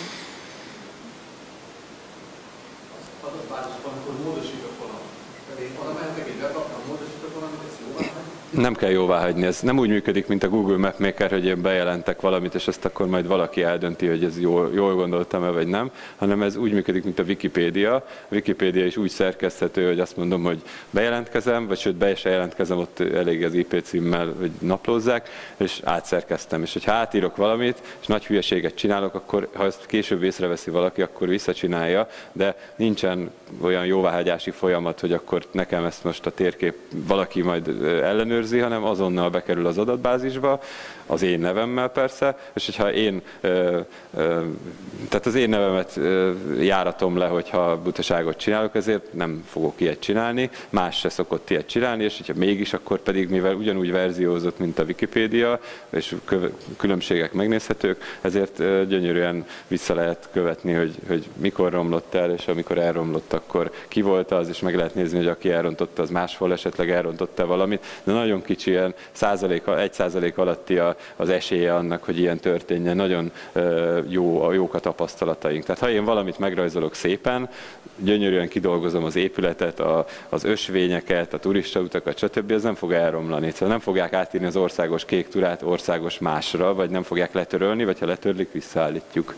Nem kell jóvá hagyni, ez nem úgy működik, mint a Google Map Maker, hogy én bejelentek valamit, és azt akkor majd valaki eldönti, hogy ez jól, jól gondoltam-e, vagy nem, hanem ez úgy működik, mint a Wikipédia. A Wikipédia is úgy szerkeszthető, hogy azt mondom, hogy bejelentkezem, vagy sőt, be se jelentkezem, ott elég az i pé címmel, hogy naplózzák, és átszerkeztem. És hogyha átírok valamit, és nagy hülyeséget csinálok, akkor ha ezt később észreveszi valaki, akkor visszacsinálja, de nincsen olyan jóváhagyási folyamat, hogy akkor nekem ezt most a térkép valaki majd ellenőr, hanem azonnal bekerül az adatbázisba, az én nevemmel persze, és hogyha én, ö, ö, tehát az én nevemet ö, járatom le, hogyha butaságot csinálok, ezért nem fogok ilyet csinálni, más se szokott ilyet csinálni, és hogyha mégis, akkor pedig, mivel ugyanúgy verziózott, mint a Wikipédia, és különbségek megnézhetők, ezért ö, gyönyörűen vissza lehet követni, hogy, hogy mikor romlott el, és amikor elromlott, akkor ki volt az, és meg lehet nézni, hogy aki elrontotta, az máshol esetleg elrontotta valamit, de nagyon nagyon kicsi, ilyen százalék, egy százalék alatti az esélye annak, hogy ilyen történjen. Nagyon jó, a jók a tapasztalataink. Tehát ha én valamit megrajzolok szépen, gyönyörűen kidolgozom az épületet, a, az ösvényeket, a turistautakat, stb., ez nem fog elromlani. Szóval nem fogják átírni az országos kék turát országos másra, vagy nem fogják letörölni, vagy ha letörlik, visszaállítjuk.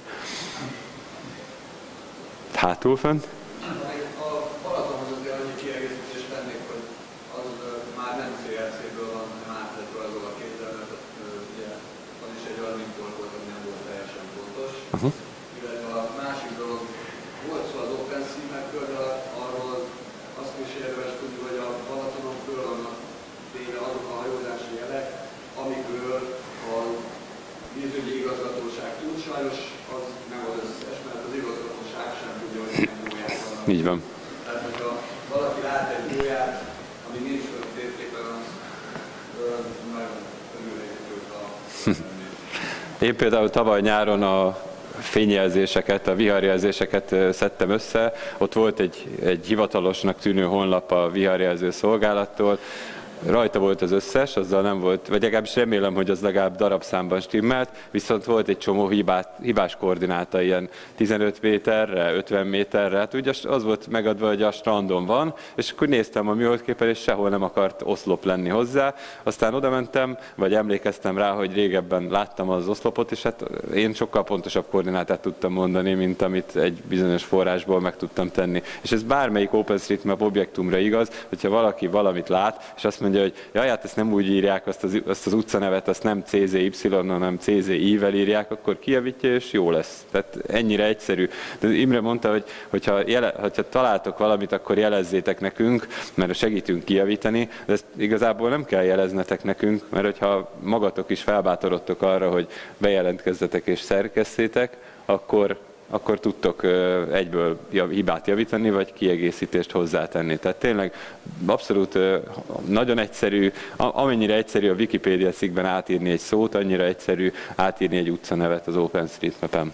Hátul fönn? A Balatonhoz azért annyi kiegészítést tennék, hogy az már nem cé er cé-ből van, hanem át lett rajzolva a kézzel, mert ugye az is egy olyan import volt, ami nem volt teljesen pontos. Uh-huh. Illetve a másik dolog, volt szó az OpenStreetMap-ről, de arról azt is érdemes tudni, hogy a Balatonon föl vannak téve azok a hajózási jelek, amikről a vízügyi igazgatóság tud. Sajnos az nem az összes, mert az igazgatóság sem tudja, hogy milyen gólyák vannak. Így van. Tehát, hogyha valaki lát egy gólyát, ami nincs föl térképen, az nagyon örülhetők a Én például tavaly nyáron a fényjelzéseket, a viharjelzéseket szedtem össze. Ott volt egy, egy hivatalosnak tűnő honlap a viharjelző szolgálattól. Rajta volt az összes, azzal nem volt, vagy legalábbis remélem, hogy az legalább darabszámban stimmelt, viszont volt egy csomó hibát, hibás koordináta, ilyen tizenöt méterre, ötven méterre, hát ugye az volt megadva, hogy a strandon van, és akkor néztem a műholdképen, és sehol nem akart oszlop lenni hozzá, aztán oda mentem, vagy emlékeztem rá, hogy régebben láttam az oszlopot, és hát én sokkal pontosabb koordinátát tudtam mondani, mint amit egy bizonyos forrásból meg tudtam tenni. És ez bármelyik OpenStreetMap objektumra igaz, hogyha valaki valamit lát, és azt mondja, hogy jaj, hát ezt nem úgy írják, azt az, azt az utcanevet, azt nem cé zé ipszilon, hanem cé zé í-vel írják, akkor kijavítja, és jó lesz. Tehát ennyire egyszerű. De Imre mondta, hogy hogyha, jele, hogyha találtok valamit, akkor jelezzétek nekünk, mert segítünk kijavítani, de ezt igazából nem kell jeleznetek nekünk, mert hogyha magatok is felbátorodtok arra, hogy bejelentkezzetek és szerkesszétek, akkor akkor tudtok egyből hibát javítani, vagy kiegészítést hozzátenni. Tehát tényleg abszolút nagyon egyszerű, amennyire egyszerű a Wikipédia cikkben átírni egy szót, annyira egyszerű átírni egy utcanevet az OpenStreetMap-en.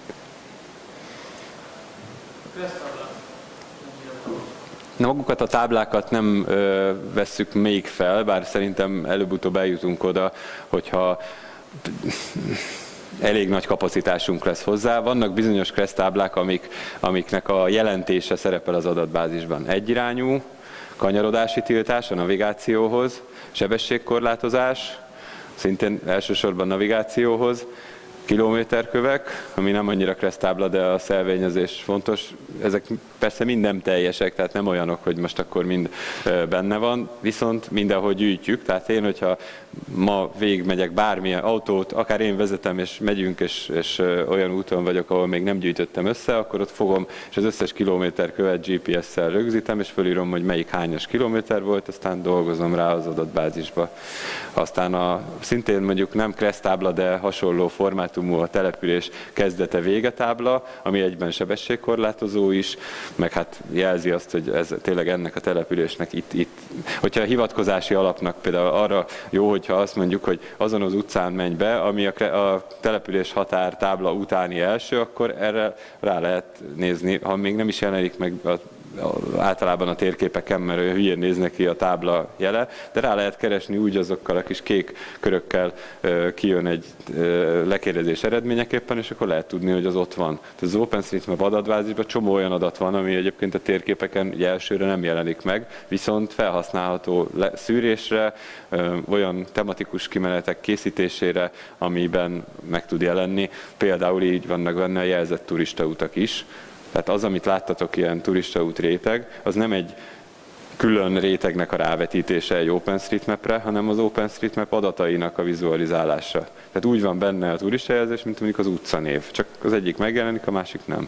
Na, magukat a táblákat nem ö, vesszük még fel, bár szerintem előbb-utóbb eljutunk oda, hogyha elég nagy kapacitásunk lesz hozzá. Vannak bizonyos kresztáblák, amik, amiknek a jelentése szerepel az adatbázisban. Egyirányú, kanyarodási tiltás a navigációhoz, sebességkorlátozás, szintén elsősorban navigációhoz, kilométerkövek, ami nem annyira kresztábla, de a szelvényezés fontos. Ezek persze mind nem teljesek, tehát nem olyanok, hogy most akkor mind benne van, viszont mindenhol gyűjtjük. Tehát én, hogyha ma végigmegyek bármilyen autót, akár én vezetem, és megyünk, és, és olyan úton vagyok, ahol még nem gyűjtöttem össze, akkor ott fogom, és az összes kilométerkövet gé pé es-szel rögzítem, és fölírom, hogy melyik hányas kilométer volt, aztán dolgozom rá az adatbázisba. Aztán a, szintén mondjuk nem kresztábla, de hasonló formátumú a település kezdete vége tábla, ami egyben sebességkorlátozó is, meg hát jelzi azt, hogy ez tényleg ennek a településnek itt, itt. Hogyha a hivatkozási alapnak például arra jó, hogyha azt mondjuk, hogy azon az utcán menj be, ami a, a település határ tábla utáni első, akkor erre rá lehet nézni, ha még nem is jelenik meg a általában a térképeken, mert olyan hülyén néznek ki a tábla jele, de rá lehet keresni úgy azokkal a kis kék körökkel kijön egy lekérdezés eredményeképpen, és akkor lehet tudni, hogy az ott van. Tehát az OpenStreetMap adatbázisban csomó olyan adat van, ami egyébként a térképeken ugye elsőre nem jelenik meg, viszont felhasználható szűrésre, olyan tematikus kimenetek készítésére, amiben meg tud jelenni. Például így vannak benne a jelzett turistautak is. Tehát az, amit láttatok, ilyen turistaút réteg, az nem egy külön rétegnek a rávetítése egy OpenStreetMap-re, hanem az OpenStreetMap adatainak a vizualizálása. Tehát úgy van benne a turistajelzés, mint mondjuk az utcanév. Csak az egyik megjelenik, a másik nem.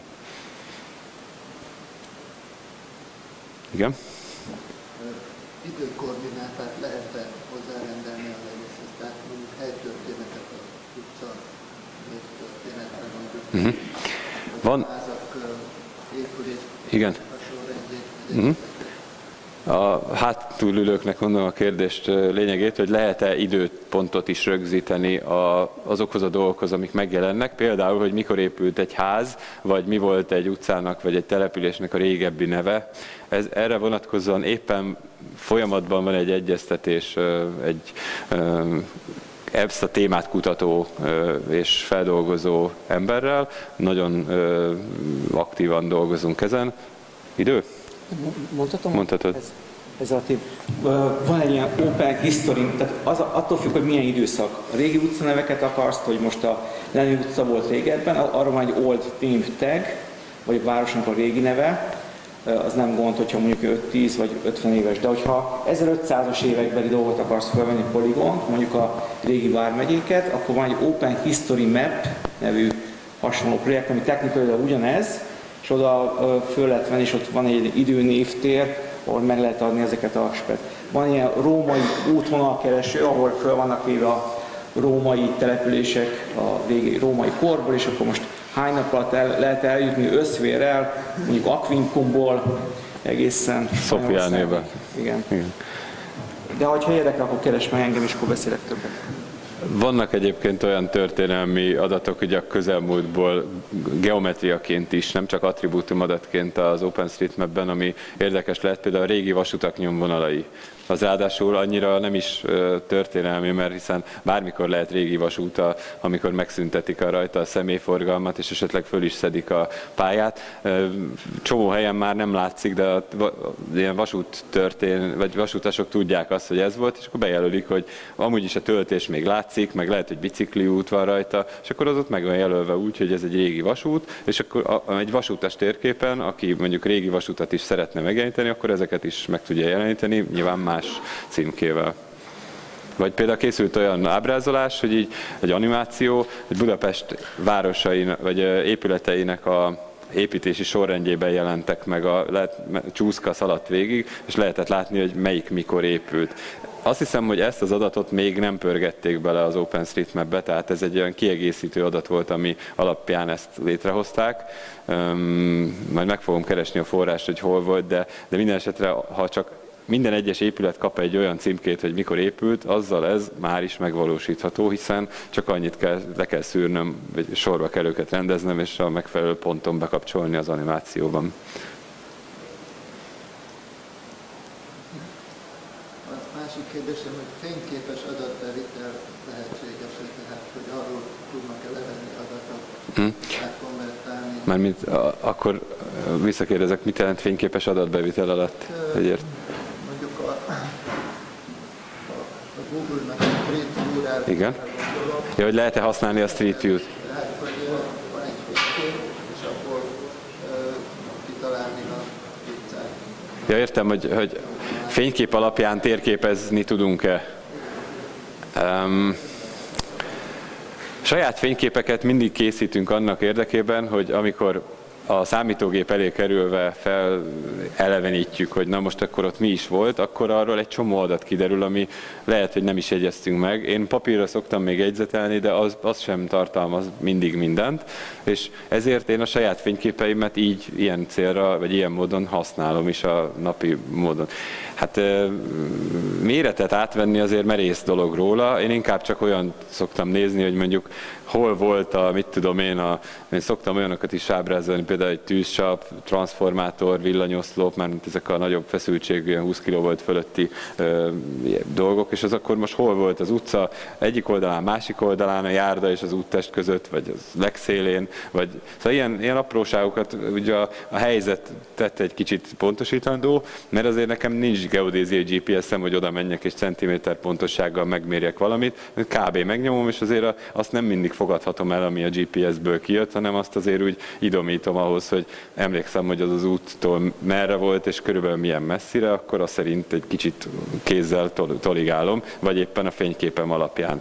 Igen? Időkoordinátát lehet-e hozzárendelni az egészhez? Tehát mondjuk helytörténetet az utca névtörténetre mondjuk. Uh-huh. Van. Igen. Uh-huh. A háttúlülőknek mondom a kérdést lényegét, hogy lehet-e időpontot is rögzíteni a, azokhoz a dolgokhoz, amik megjelennek. Például, hogy mikor épült egy ház, vagy mi volt egy utcának, vagy egy településnek a régebbi neve. Ez, erre vonatkozóan éppen folyamatban van egy egyeztetés, egy ezt a témát kutató és feldolgozó emberrel. Nagyon aktívan dolgozunk ezen. Idő? Mondhatom? Mondhatod. Ez, ez a tép. Van egy ilyen open history, tehát az, attól függ, hogy milyen időszak. A régi utcaneveket akarsz, hogy most a Lenin utca volt régebben, arra van egy old theme tag, vagy a városnak a régi neve, az nem gond, hogyha mondjuk öt, tíz vagy ötven éves, de hogyha ezerötszázas évekbeli dolgot akarsz felvenni poligont, mondjuk a régi vármegyéket, akkor van egy Open History Map nevű hasonló projekt, ami technikailag ugyanez, és oda föl lehet venni, és ott van egy időnévtér, ahol meg lehet adni ezeket a spet. Van ilyen római útvonalkereső, ahol föl vannak véve a római települések a régi római korból, és akkor most hány nap alatt el, lehet eljutni Összvérrel, mondjuk Aquincumból egészen Szofiánéba. Igen. Igen. De ha érdekel, akkor keresd meg engem, és akkor beszélek többet. Vannak egyébként olyan történelmi adatok, ugye a közelmúltból geometriaként is, nem csak attribútum adatként az OpenStreetMap-ben, ami érdekes lehet, például a régi vasutak nyomvonalai. Az ráadásul annyira nem is történelmi, mert hiszen bármikor lehet régi vasút, amikor megszüntetik a rajta a személyforgalmat, és esetleg föl is szedik a pályát. Csomó helyen már nem látszik, de a, ilyen vasút történ, vagy vasutasok tudják azt, hogy ez volt, és akkor bejelölik, hogy amúgy is a töltés még látszik, meg lehet, hogy bicikliút van rajta, és akkor az ott meg van jelölve úgy, hogy ez egy régi vasút, és akkor egy vasútas térképen, aki mondjuk régi vasutat is szeretne megjeleníteni, akkor ezeket is meg tudja jeleníteni, nyilván már más címkével. Vagy például készült olyan ábrázolás, hogy így egy animáció, hogy Budapest városainak, vagy épületeinek a építési sorrendjében jelentek meg, a lehet, csúszka szaladt végig, és lehetett látni, hogy melyik mikor épült. Azt hiszem, hogy ezt az adatot még nem pörgették bele az OpenStreetMap-be, tehát ez egy olyan kiegészítő adat volt, ami alapján ezt létrehozták. Um, majd meg fogom keresni a forrást, hogy hol volt, de, de minden esetre, ha csak minden egyes épület kap egy olyan címkét, hogy mikor épült, azzal ez már is megvalósítható, hiszen csak annyit kell, le kell szűrnöm, vagy sorba kell őket rendeznem, és a megfelelő ponton bekapcsolni az animációban. A másik kérdésem, hogy fényképes adatbevitel lehetséges, tehát hogy arról tudnak-e levenni adatot, hm. átkonvertálni. Mármint akkor visszakérdezek, mit jelent fényképes adatbevitel alatt? Egyért? A Google-nak a Street View-re. Igen. Ja, hogy lehet-e használni a Street View-t? Tehát, hogy van egy fénykép, és akkor uh, kitalálni a utcát. Ja, értem, hogy, hogy fénykép alapján térképezni tudunk-e? Um, saját fényképeket mindig készítünk annak érdekében, hogy amikor a számítógép elé kerülve fel elevenítjük, hogy na most akkor ott mi is volt, akkor arról egy csomó adat kiderül, ami lehet, hogy nem is jegyeztünk meg. Én papírra szoktam még jegyzetelni, de az, az sem tartalmaz mindig mindent, és ezért én a saját fényképeimet így, ilyen célra, vagy ilyen módon használom is a napi módon. Hát méretet átvenni azért merész dolog róla, én inkább csak olyan szoktam nézni, hogy mondjuk hol volt a, mit tudom én, a, én szoktam olyanokat is ábrázolni, például egy tűzsap, transformátor, villanyoszlop, már ezek a nagyobb feszültségű, húsz kilovolt fölötti ö, dolgok, és az akkor most hol volt az utca, egyik oldalán, másik oldalán, a járda és az úttest között, vagy az legszélén, vagy szóval ilyen, ilyen apróságokat ugye a, a helyzet tette egy kicsit pontosítandó, mert azért nekem nincs geodéziai gé pé es-em, hogy oda menjek és centiméter pontossággal megmérjek valamit, kb. Megnyomom, és azért a, azt nem mindig fogadhatom el, ami a gé pé es-ből kijött, hanem azt azért úgy idomítom ahhoz, hogy emlékszem, hogy az az úttól merre volt, és körülbelül milyen messzire, akkor azt szerint egy kicsit kézzel toligálom, vagy éppen a fényképem alapján.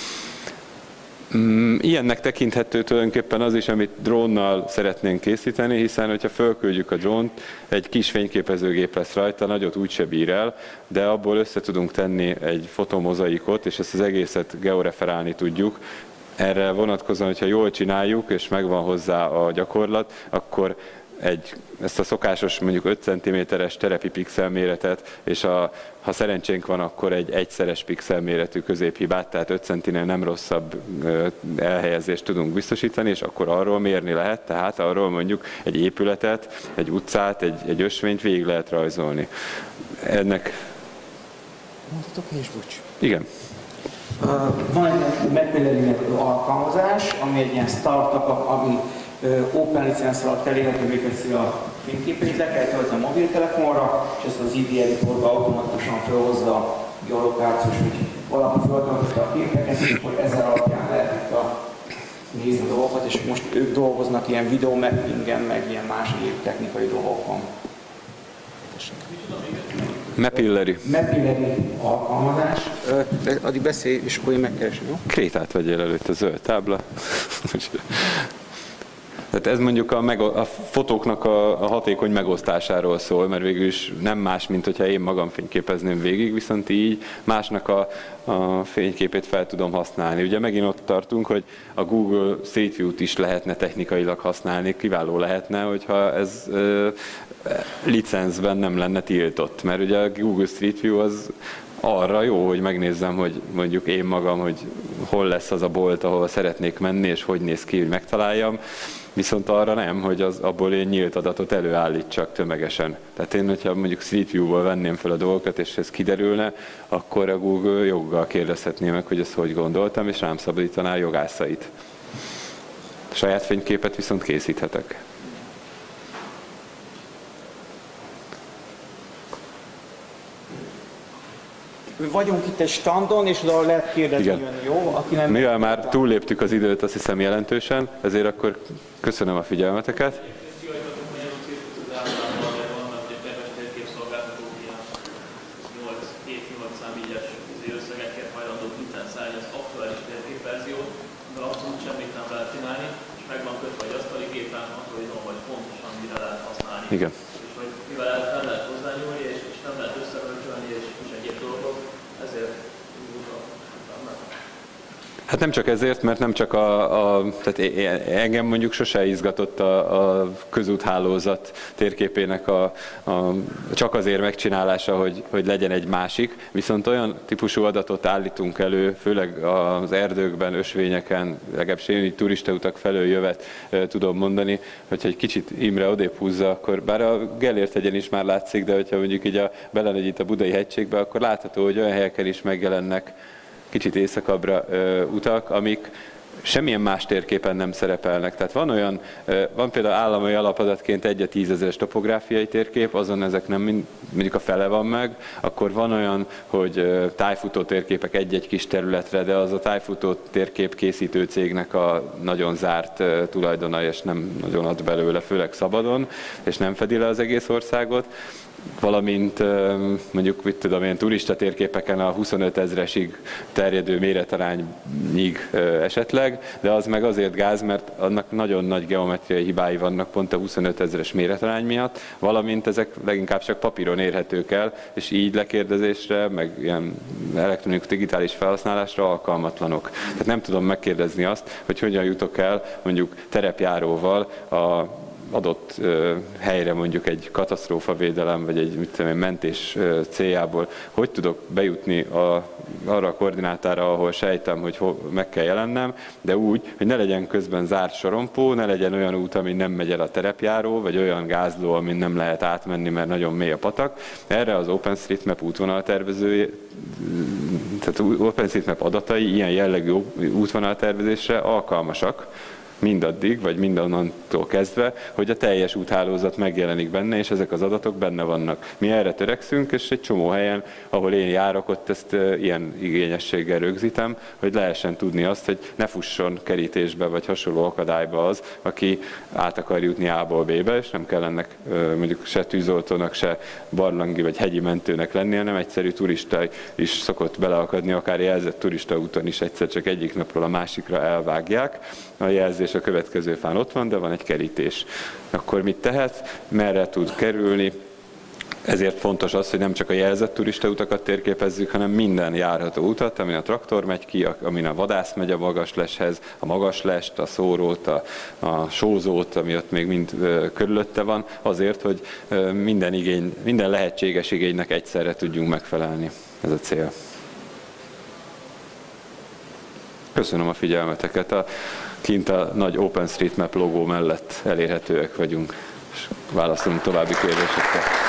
Ilyennek tekinthető tulajdonképpen az is, amit drónnal szeretnénk készíteni, hiszen hogyha fölküldjük a drónt, egy kis fényképezőgép lesz rajta, nagyot úgyse bír el, de abból össze tudunk tenni egy fotomozaikot, és ezt az egészet georeferálni tudjuk. Erre vonatkozóan, hogyha jól csináljuk, és megvan hozzá a gyakorlat, akkor egy, ezt a szokásos mondjuk öt centiméteres terepi pixel méretet, és a, ha szerencsénk van, akkor egy egyszeres pixel méretű középhibát, tehát öt centinél nem rosszabb elhelyezést tudunk biztosítani, és akkor arról mérni lehet, tehát arról mondjuk egy épületet, egy utcát, egy, egy ösvényt végig lehet rajzolni. Ennek Mondhatok és bocs. Igen. Van egy Mapillery nevű alkalmazás, ami egy ilyen startup, ami open licensz alatt elérhetővé teszi a fényképeit, le kell tölteni a mobiltelefonra, és ezt az i dé editorba automatikusan felhozza a geolokációs, hogy valaki feltöltötte a képeket, és akkor ezzel alapján lehet itt a nézni a dolgokat, és most ők dolgoznak ilyen videomappingen, meg ilyen más egyéb technikai dolgokon. Mapillery. Mapillery alkalmazás. Addig beszélj, és akkor én megkeresem, jó? Krétát vegyél előtt, a zöld tábla. Tehát ez mondjuk a, meg, a fotóknak a, a hatékony megosztásáról szól, mert végül is nem más, mint hogyha én magam fényképezném végig, viszont így másnak a, a fényképét fel tudom használni. Ugye megint ott tartunk, hogy a Google Street View-t is lehetne technikailag használni, kiváló lehetne, hogyha ez ö, licencben nem lenne tiltott, mert ugye a Google Street View az arra jó, hogy megnézzem, hogy mondjuk én magam, hogy hol lesz az a bolt, ahol szeretnék menni, és hogy néz ki, hogy megtaláljam. Viszont arra nem, hogy az, abból én nyílt adatot előállítsak tömegesen. Tehát én, hogyha mondjuk Street View-ból venném fel a dolgokat, és ez kiderülne, akkor a Google joggal kérdezhetné meg, hogy ezt hogy gondoltam, és rám szabadítaná a jogászait. A saját fényképet viszont készíthetek. Vagyunk itt egy standon, és oda lehet kérdezni, jönni, jó? Aki nem Mivel már túlléptük az időt, azt hiszem jelentősen, ezért akkor köszönöm a figyelmeteket. Igen. Hát nem csak ezért, mert nem csak a, a tehát engem mondjuk sose izgatott a, a közúthálózat térképének a, a, csak azért megcsinálása, hogy, hogy legyen egy másik, viszont olyan típusú adatot állítunk elő, főleg az erdőkben, ösvényeken, legalábbis én így turistautak felől jövet tudom mondani, hogyha egy kicsit Imre odébb húzza, akkor bár a Gellért hegyen is már látszik, de hogyha mondjuk így a, belemegy itt a Budai hegységbe, akkor látható, hogy olyan helyeken is megjelennek kicsit északabbra ö, utak, amik semmilyen más térképen nem szerepelnek. Tehát van olyan, ö, van például állami alapadatként egy a tízezeres topográfiai térkép, azon ezek nem mind, mondjuk a fele van meg, akkor van olyan, hogy ö, tájfutó térképek egy-egy kis területre, de az a tájfutó térkép készítő cégnek a nagyon zárt ö, tulajdona, és nem nagyon ad belőle, főleg szabadon, és nem fedi le az egész országot. Valamint mondjuk, mit tudom én, turista térképeken a huszonöt ezresig terjedő méretarányig esetleg, de az meg azért gáz, mert annak nagyon nagy geometriai hibái vannak pont a huszonöt ezres méretarány miatt, valamint ezek leginkább csak papíron érhetők el, és így lekérdezésre, meg ilyen elektronikus digitális felhasználásra alkalmatlanok. Tehát nem tudom megkérdezni azt, hogy hogyan jutok el mondjuk terepjáróval a adott uh, helyre, mondjuk egy katasztrófavédelem, vagy egy mit tudom én, mentés uh, céljából, hogy tudok bejutni a, arra a koordinátára, ahol sejtem, hogy ho, meg kell jelennem, de úgy, hogy ne legyen közben zárt sorompó, ne legyen olyan út, ami nem megy el a terepjáró, vagy olyan gázló, amin nem lehet átmenni, mert nagyon mély a patak. Erre az OpenStreetMap útvonaltervezője, tehát OpenStreetMap adatai ilyen jellegű útvonaltervezésre alkalmasak, mindaddig, vagy mindannantól kezdve, hogy a teljes úthálózat megjelenik benne, és ezek az adatok benne vannak. Mi erre törekszünk, és egy csomó helyen, ahol én járok, ott ezt e, ilyen igényességgel rögzítem, hogy lehessen tudni azt, hogy ne fusson kerítésbe, vagy hasonló akadályba az, aki át akar jutni A-ból B-be, és nem kell ennek e, mondjuk se tűzoltónak, se barlangi, vagy hegyi mentőnek lennie, hanem egyszerű turista is szokott beleakadni, akár jelzett turistaúton is egyszer csak egyik napról a másikra elvágják. A jelzés a következő fán ott van, de van egy kerítés. Akkor mit tehet? Merre tud kerülni? Ezért fontos az, hogy nem csak a jelzett turistautakat térképezzük, hanem minden járható utat, amin a traktor megy ki, amin a vadász megy a magasleshez, a magaslest, a szórót, a, a sózót, ami ott még mind ö, körülötte van, azért, hogy ö, minden, igény, minden lehetséges igénynek egyszerre tudjunk megfelelni. Ez a cél. Köszönöm a figyelmeteket. A, kint a nagy OpenStreetMap logó mellett elérhetőek vagyunk, és válaszolunk további kérdésekre.